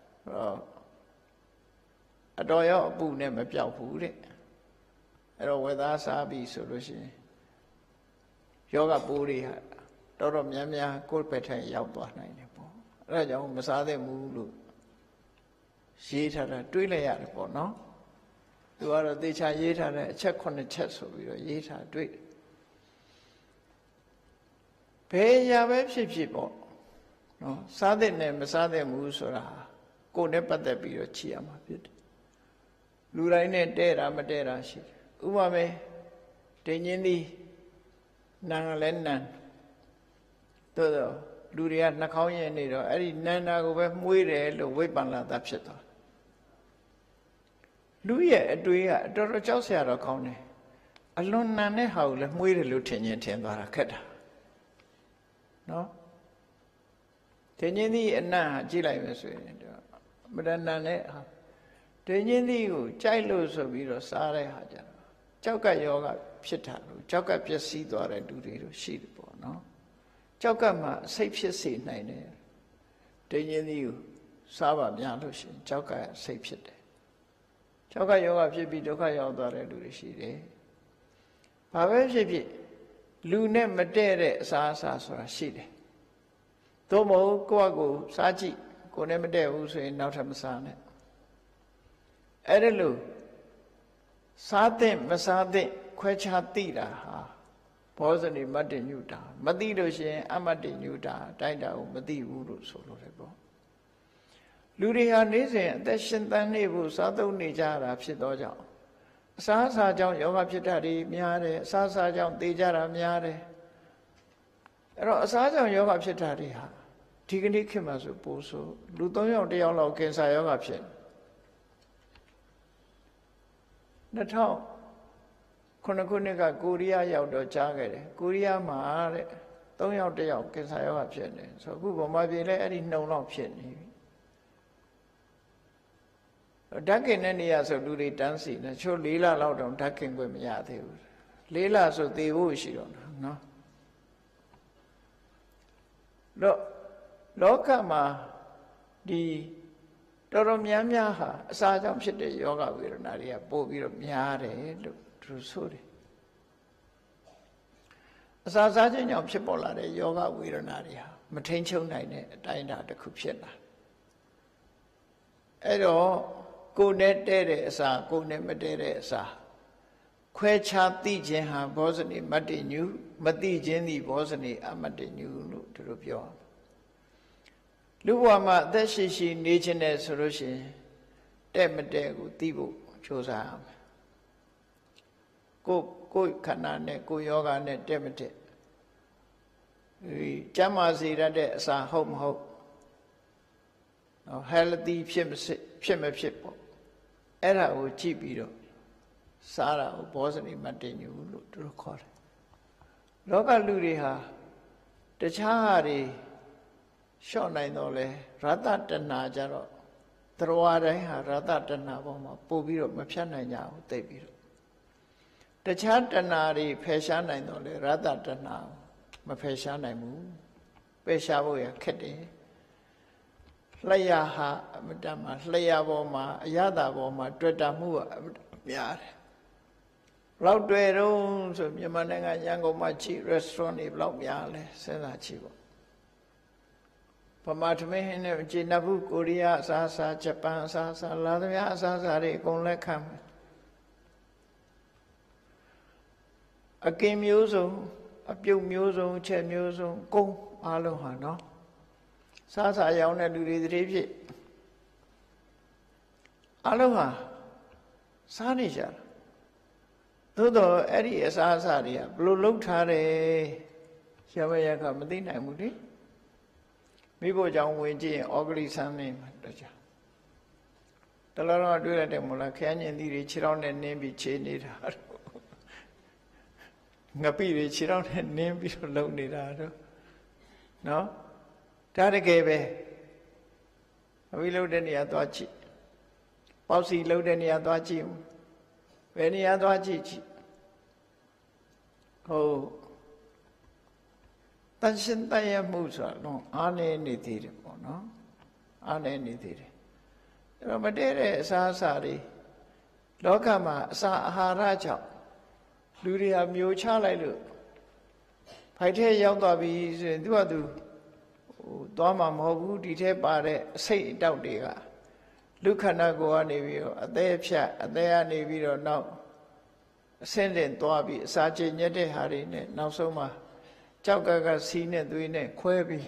A doyo boo never piao food. I don't whether Sabi solution. Yoga booty, Doro Miamia, Colpeta, Yaupa, Raja Masade Mulu. She had a twilly no? You are a dicha yeta, check on the chest of your yeta, do it. Pay ya web people. No, Sade name, Masade Musura. Go never there be your chiama pit. Luraine dera madera shit. Umame, Tenyini, Nangalennan. Todo, Luria Nakauya Nido, Eri Nana go muire, the weapon that shit. Luia, Duia, Doro Josia County. Alone Nane Howle, Muire Lieutenant and Baraketa. No? Tenyini and Na, Gila, but then Nane. Tenyini, Chilos of Viro, Sare Hajar. Chauka Yoga, Pitalu, Chauka Piasidor and Durido, Shidbo, no? Chaukama, safe seat, nine. Tenyini, Sava Yalushin, Chauka, safe shit. Chauka Yoga, Pidoka Yoga, and Durishide. Pavashi, Lune Matere, Sasa, Shide. Tomo, Koago, Saji, Konemade, who's in Nautamasane. Erelu Sate Masade Quechatira Posani Madi Nuta Madido she Amadi Nuta Taida Madi Uru Solo Rebo Luria Nise that Shintanebu Sato Nijara Psidoja Sasa John Yoga Pitari Miare Sasa John Tijara Miare Sasa Yoga Pitari Tigani Kimasu Poso Lutoyo Diolo Kensa Yoga Pit The town Konakunika, Korea Yaudo Jagger, Korea Mare, don't out the out, because I have said it. So Google might be letting no option. Ducking any other do they dancing, and show Lila loud on ducking with me at you. Lila so they wish you no. Lokama the Doromiamaha, Sajam Shitty Yoga Viranaria, Bobby of Miare, Trusuri. Sazajin of Chipola, Yoga Viranaria, Matencho Nine, Dina the Kupchena. Edo, go net dere sa, go net madere sa. Quecha Tijenha, Bosni, Matinu, Mati Jenny, Bosni, Amatinu, to Rubio. Luwama, that she nature solution, Demetego, Tibu, Chosa. Go canane, go yoga net demete. Jamazi rade sa home hope. No, healthy ship. Era o chibido. Sara o Bosni Matinu to record. Loga Luriha, the Chahari. Short nine ole, Rata Tana Jaro, Traware, Rata Tana Boma, Pobiro, Mapshana Yao, Tebiro. The Chantanari, Peshana ole, Rata Tana, Mapeshana Mu, Peshaboya Kete, Layaha, Madama, Layaboma, Yada Boma, Dredamu, Yard. Loud rooms of Yamananga Yango Machi restaurant, if Loud Yale, Senachivo. Pamatame, Jinabu, Korea, Sasa, Japan, Sasa, Ladavia, Sasa, Gonle Kam. အကင်မျိုးစုံအပြုတ်မျိုးစုံချက်မျိုးစုံကုန်းအားလုံးဟာနော်စားစာရောင်းတဲ့လူတွေတည်းဖြစ်အားလုံးဟာစားနေကြတာသို့တော့အဲ့ဒီအစားအစာတွေကဘလို့လှုပ်ထားတယ်ရမရကမသိနိုင်ဘူးလေမိဖို့ကြောင့်ဝင်ကြည့်ရင်ဩဂလိဆန်းနေမှာတော့ကြာတလောတော့တွေ့ရတယ်မို့လားခရမ်းညင်သီးတွေခြေထောက်နဲ့နင်းပြီးခြေနေတာငပိတွေခြေထောက်နဲ့နင်းပြီးတော့လုံနေတာတော့နော်ဒါတကယ်ပဲအဝိလုံတဲ့နေရာသွားကြည့်ပေါက်စီလုံတဲ့နေရာသွားကြည့်ဘယ်နေရာသွားကြည့်ကြည့်ဟုတ်တန်ရှင်းတရမှုဆိုတော့အားနေနေသေးတယ်ပေါ့နော်အားနေနေသေးတယ်အဲ့တော့မတည့်တဲ့အစားအစာတွေလောကမှာအစာအာဟာရကြောင့်လူတွေဟာမျိုးချလိုက်လို့ဖိုက်ထဲရောက်သွားပြီဆိုရင်သူကသူသွားမှာမဟုတ်ဘူးဒီထဲပါတဲ့အစိတ်အတောက်တွေကလူခန္ဓာကိုယ်ကနေပြီးတော့အသေးဖြတ်အသေးကနေပြီးတော့နောက်အဆင့်တင်သွားပြီးအစာကျဉ်ညက်တဲ့ဟာတွေနဲ့နောက်ဆုံးမှာကြောက်ကကစီးနဲ့သွေးနဲ့ခွဲပြီး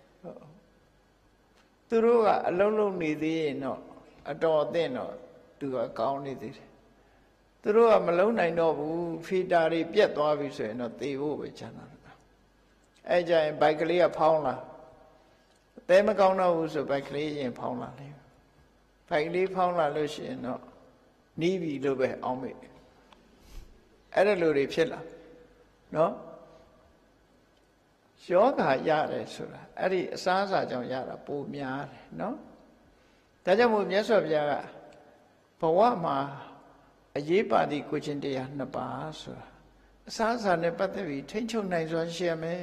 သူတို့ကအလုံးလုံးနေသေးရင်တော့အတော်အသင့်တော့သူကကောင်းနေသေးတယ်သူတို့ကမလုံးနိုင်တော့ဘူးဖီတာတွေပြက်သွားပြီဆိုရင်တော့သေဖို့ပဲချမ်းသာတယ်အဲကြရင်ဘိုက်ကလေးကဖောင်းလာအသေးမကောင်းတော့ဘူးဆိုဘိုက်ကလေးရင်ဖောင်းလာတယ်ဘိုက်ကလေးဖောင်းလာလို့ရှိရင်တော့နီးပြီလို့ပဲအောင်းမိအဲ့ဒါလိုတွေဖြစ်လာနော်ယောဂရတယ်ဆိုတာအဲ့ဒီအစားအစာကြောင့်ရတာပိုများတယ်နော်ဒါကြောင့်မို့မြတ်စွာဘုရားကဘဝမှာအရေးပါသည့်ကိုချင်းတရားနှစ်ပါးဆိုတာအစားအစာနဲ့ပတ်သက်ပြီးထိမ့်ချုပ်နိုင်စွာရှိရမယ်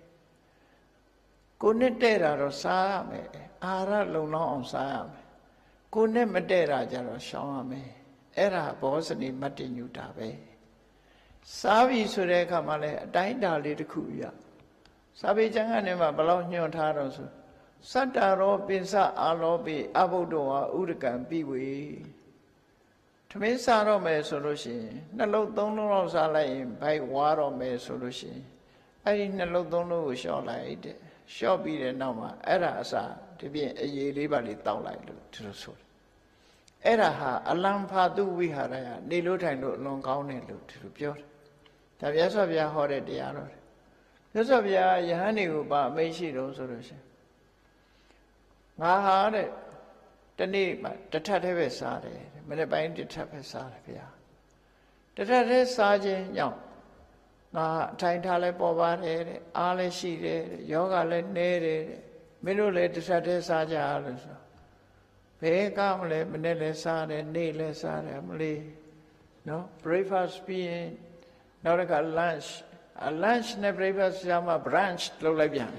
ကိုနဲ့တဲ့တာတော့စားရမယ်အာဟာရလုံလောက်အောင်စားရမယ်ကိုနဲ့မတဲ့တာကြတော့ရှောင်ရမယ်အဲ့ဒါဘောဇနိမတ္တညုတာပဲစားပြီဆိုတဲ့အခါမှာလည်းအတိုင်းအတာလေးတစ်ခုရစာပေကျမ်းကနေမှဘလောက်ညွှန်ထားတော့ဆိုစတ္တရောပိစအာလောပိအဘုဒ္ဓဝါဥဒကံပိဝေထမင်းစားတော့မယ်ဆိုလို့ရှိရင်နှလုံးသုံးလုံးလောက်စားလိုက်ရင်ဘိုက်ဝါတော့မယ်ဆိုလို့ရှိရင်အဲ့ဒီနှလုံးသုံးလုံးကိုလျှော့လိုက်တဲ့လျှော့ပြီးတဲ့နောက်မှာအဲ့ဒါအစားဒီပြင်အရေးလေးပါလေးတောက်လိုက်လို့ဒီလိုဆိုတယ်အဲ့ဒါဟာအလံဖာတုဝိဟာရယနေလို့ထိုင်လို့အလွန်ကောင်းတယ်လို့ဒီလိုပြောတယ်ဒါမြတ်စွာဘုရားဟောတဲ့တရားတော်တယ်မြတ်စွာဘုရားယဟန်တွေကိုပါအမိန့်ရှိတော့ဆိုလို့ရှိရင်ငါဟာတဲ့တနေ့မှတစ်ထပ်တည်းပဲစားတယ်မနေ့ပိုင်းတစ်ထပ်ပဲစားတယ်ဗျာတစ်ထပ်တည်းစားခြင်းကြောင့်ငါအထိုင်ထားလဲပေါ်ပါတယ်တဲ့အားလည်းရှိတယ်တဲ့ယောဂလည်းနည်းတယ်တဲ့မင်းတို့လည်းတစ်ထပ်တည်းစားကြလို့ဆိုဘယ်ကမလဲမနေ့လည်းစားတယ်နေ့လည်းစားတယ်မလေးနော် breakfast ပြီးရင်နောက်တစ်ခါ lunch နဲ့ breakfast ရမှာ brunch လုပ်လိုက်ပြန်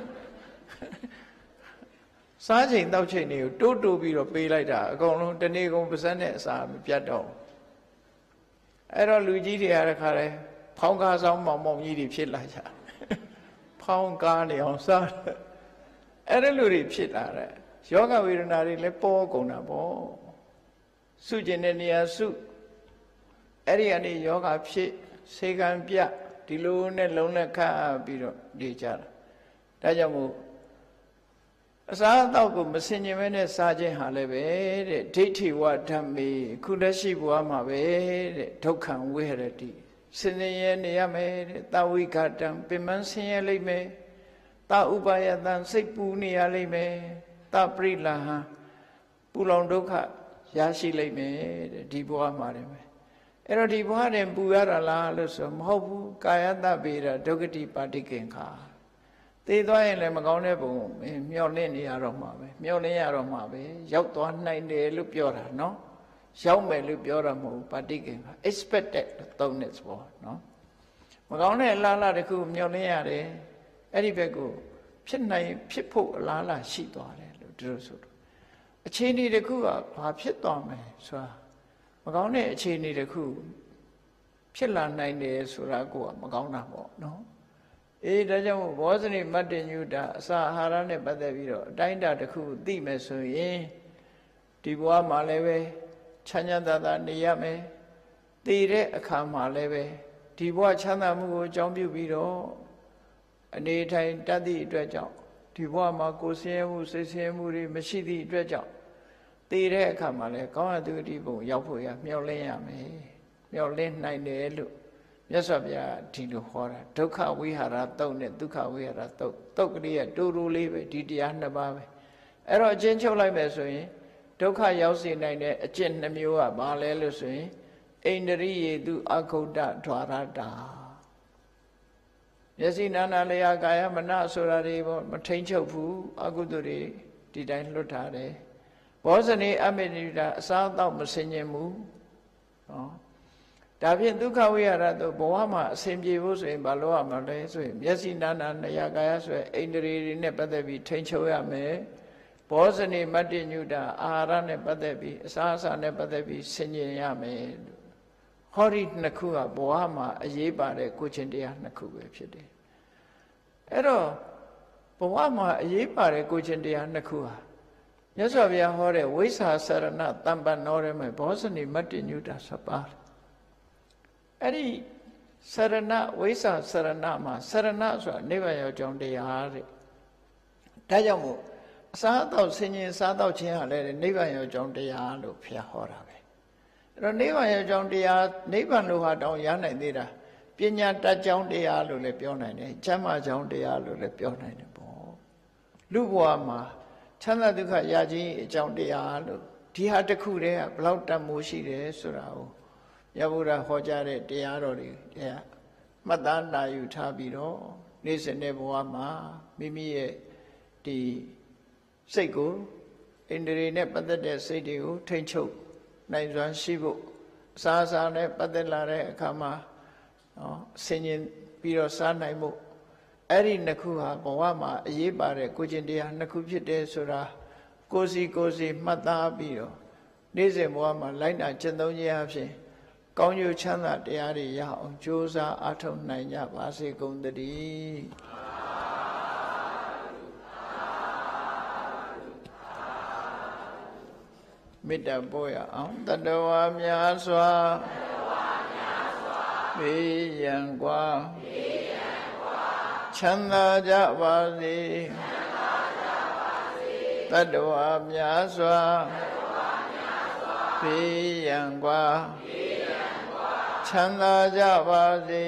စားချိန်တောက်ချိန်တွေကိုတိုးပြီးတော့ပေးလိုက်တာအကုန်လုံးတနေ့ကုန်ပါစက်နဲ့အစာမပြတ်တော့အဲ့တော့လူကြီးတွေကတခါလဲဖောင်းကားဆောင်မောင်ကြီးတွေဖြစ်လာကြဖောင်းကားနေအောင်စားအဲ့ဒါလူတွေဖြစ်လာတဲ့ယောဂဝေဒနာတွေလည်းပေါ်ကုန်တာပေါ့စုကျင်တဲ့နေရာစုအဲ့ဒီကနေယောဂဖြစ်စေကံပြဒီလိုနဲ့လုံးလက်ခတ်ပြီးတော့နေကြတာဒါကြောင့်မို့အစားအသောက်ကိုမစင်ကြင်မဲနဲ့စားခြင်းဟာလည်းပဲတဲ့ဒိဋ္ဌိဝဓမ္မေခုလက်ရှိဘဝမှာပဲတဲ့ဒုက္ခံဝိဟရတိစင်ကြင်ရနေရမယ်တဲ့တဝိကတံပင်မဆင်းရဲလိမ့်မယ်တဥပါယတံစိတ်ပူနေရလိမ့်မယ်တပရိလဟံပူလောင်ဒုက္ခရရှိလိမ့်မယ်တဲ့ဒီဘဝမှာတယ်မယ်အဲ့တော့ဒီဘဝတည်းပူရတာလားလို့ဆိုမဟုတ်ဘူးကာယတဗေဒဒုက္ခတိပါတိကင်္ခာသေသွားရင်လည်းမကောင်းတဲ့ပုံမျောလင့်နေရတော့မှာပဲမျောလင့်ရတော့မှာပဲရောက်သွားနိုင်တယ်လို့ပြောတာနော်ရောက်မယ်လို့ပြောတာမဟုတ်ဘူးပါတိကင်္ခာ expected သုံးတဲ့သဘောနော်မကောင်းတဲ့အလားအလာတစ်ခုမျောလင့်ရတယ်အဲ့ဒီဘက်ကိုဖြစ်နိုင်ဖြစ်ဖို့အလားအလာရှိသွားတယ်လို့ဒီလိုဆိုတော့အခြေအနေတစ်ခုကဘာဖြစ်သွားမယ်ဆိုတာမကောင်းတဲ့အခြေအနေတစ်ခုဖြစ်လာနိုင်တယ်ဆိုတာကိုကမကောင်းတာပေါ့နော်အေးဒါကြောင့်ဘောဇနိမတ္တညုတာအစာအာဟာရနဲ့ပတ်သက်ပြီးတော့အတိုင်းအတာတစ်ခုသိမယ်ဆိုရင်ဒီဘဝမှာလည်းပဲချမ်းသာသာနေရမယ်သိတဲ့အခါမှာလည်းပဲဒီဘဝချမ်းသာမှုကိုအကြောင်းပြုပြီးတော့အနေထိုင်တတ်သည့်အတွက်ကြောင့်ဒီဘဝမှာကိုယ်ဆင်းရဲမှုစိတ်ဆင်းရဲမှုတွေမရှိသည့်အတွက်ကြောင့်တည်တဲ့အခါမှာလည်းကောင်းတဲ့သူတိဘုံရောက်ဖို့ရမျှော်လင့်ရမယ်မျှော်လင့်နိုင်တယ်လို့မြတ်စွာဘုရားဒီလိုဟောတာဒုက္ခဝိဟာရတုတ်နဲ့ဒုက္ခဝိဟာရတုတ်ကလေးကတူတူလေးပဲဒီတရားနှစ်ပါးပဲအဲ့တော့အချင်းချုပ်လိုက်မယ်ဆိုရင်ဒုက္ခရောက်စေနိုင်တဲ့အကျင့်နှမျိုးကဘာလဲလို့ဆိုရင်အိန္ဒြိယေတုအဂုဋ္ဌဓွာရတာမျက်စိနာနာလျာကာယမနဆိုတာတွေမထိန်ချုပ်ဘူးအကုသိုလ်တွေဒီတိုင်းလွတ်ထားတယ်ဘောဇနေအမေနိတာအစားအသောက်မစင်ញင်ဘူးနော်ဒါဖြင့်ဒုက္ခဝိဟာရတော့ဘဝမှာအစဉ်ပြေဖို့ဆိုရင်ဘာလို့ရမလဲဆိုရင်မျက်စိနာနာလျာကာယဆိုရင်အိန္ဒြေတွေနဲ့ပတ်သက်ပြီးထိန်ချုပ်ရမယ်ဘောဇနေမတ္တညုတာအာဟာရနဲ့ပတ်သက်ပြီးအစားအစာနဲ့ပတ်သက်ပြီးစင်ញင်ရမယ်ဟောဒီနှစ်ခုကဘဝမှာအရေးပါတဲ့ကိုချင်းတရားနှစ်ခုပဲဖြစ်တယ်အဲ့တော့ဘဝမှာအရေးပါတဲ့ကိုချင်းတရားနှစ်ခုဟာမြတ်စွာဘုရားဟောတဲ့ဝိသဆရဏတမ္ပန္နောရဲမှာဘောဇနိမတ္တညုတာစပါအဲ့ဒီဆရဏဝိသဆရဏမှာဆရဏဆိုတာနိဗ္ဗာန်ရောက်ကြောင်းတရားတဲ့ဒါကြောင့်မို့အစားအသောက်ဆင်ញင်စားသောက်ခြင်းဟာလည်းနိဗ္ဗာန်ရောက်ကြောင်းတရားလို့ဘုရားဟောတာပဲအဲ့တော့နိဗ္ဗာန်ရောက်ကြောင်းတရားနိဗ္ဗာန်လို့ဟာတောင်ရနိုင်သေးတာပညာတတ်ကြောင်းတရားလို့လည်းပြောနိုင်တယ်ချမ်းသာကြောင်းတရားလို့လည်းပြောနိုင်တယ်ပေါ့လူဘဝမှာချမ်းသာဒုက္ခရခြင်းအကြောင်းတရားလို့ဒီဟာတစ်ခုတည်းကဘလောက်တန်မိုးရှိတယ်ဆိုတာကိုမြတ်ဗုဒ္ဓဟောကြားတဲ့တရားတော်တွေမှတ်သားနာယူထားပြီးတော့နေ့စဉ်တဲ့ဘဝမှာမိမိရဲ့ဒီစိတ်ကိုဣန္ဒြေနဲ့ပတ်သက်တဲ့စိတ်တွေကိုထိန်းချုပ်နိုင်စွမ်းရှိဖို့အစာအစာနဲ့ပတ်သက်လာတဲ့အခါမှာနော်ဆင်ញင်ပြီးတော့စားနိုင်ဖို့အဲ့ဒီနှစ်ခုဟာဘဝမှာအရေးပါတဲ့ကိုချင်းတရားနှစ်ခုဖြစ်တယ်ဆိုတာကိုစီမှတ်သားပြီးတော့နေ့စဉ်ဘဝမှာလိုက်နာကျင့်သုံးခြင်းအပြင်ကောင်းကျိုးချမ်းသာတရားတွေရအောင်ကြိုးစားအားထုတ်နိုင်ကြပါစေကုန်သတည်းမေတ္တာပို့ရအောင်တတဝါများစွာဘေးရန်กว่าချမ်းသာကြပါစေတတဝါများစွာဘေးရန်กว่าချမ်းသာကြပါစေ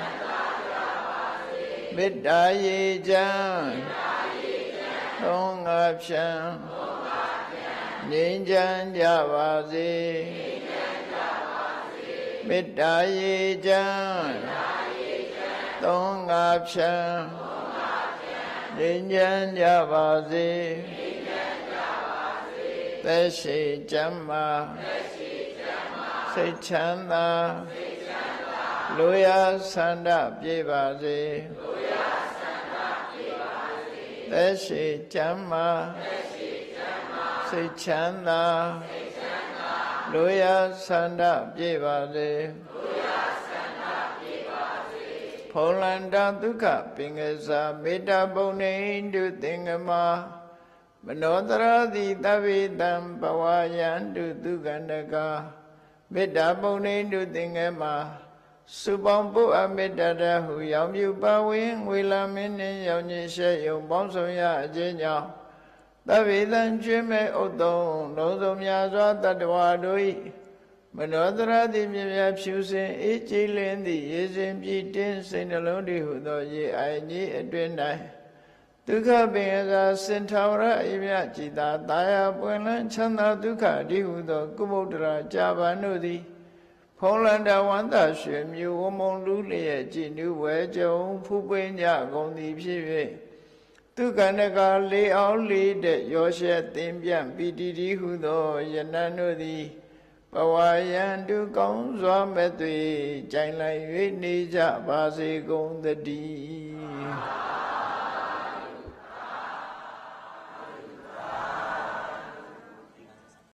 မေတ္တာရေချမ်းသုံးငါဖြံငြိမ်းချမ်းကြပါစေမေတ္တာရေချမ်းသုံးငါဖြံငြိမ်းချမ်းကြပါစေသက်ရှိချမ်းသာစိတ်ချမ်းသာလူရဆန္ဒပြေပါစေသက်ရှိချမ်းသာစိတ်ချမ်းသာလူရဆန္ဒပြေပါစေဖုံလန္တာဒုက္ခပင်ကစားမေတ္တာပုံနေတုသင်္ကမမနောတရတိတဗ္ဗေတံဘဝယံတုသုကန္တကမေတ္တာပုံနေတုသင်္ကမစုပေါင်းပုအမေတ္တာတဟုရောင်မြူပါဝင်ငွေလာမင်းနှင့်ရောင်ညင်ရှဲယုံပေါင်းဆောင်ရအခြင်းကြောင့်သဗ္ဗေတံကျွေးမဲ့ဥတ္တုံလုံးစုံများစွာတတ္တဝါတို့၏မနောတရတိမြမြဖြူစင်အေးကြည်လင်းသည့်ရေစင်ပြည့်တင်းစိတ်နှလုံးတည်းဟုသောရေအိုင်ကြီးအတွင်၌ဒုက္ခပင်သာစင်ထာဝရအမြကြည်သာတာယာပွင့်လန်းချမ်းသာဒုက္ခတည်းဟုသောကုဗုဒ္ဓရာကြာပန်တို့သည်ဖုံးလန္တဝန္တရွှေမြူဝမုံလူလျက်ကြည်နူးဝဲကြုံဖူးပွင့်ကြကုန်သည်ဖြစ်၍သူကန္တကလေးအောင်လေးတဲ့ရောရှက်သင်ပြန့်ပီတိတည်းဟုသောယနန်တို့သည်ဘဝယံတုကောင်းစွာမဲ့သွေကြိုင်လိုက်၍နေကြပါစေကုန်သတည်း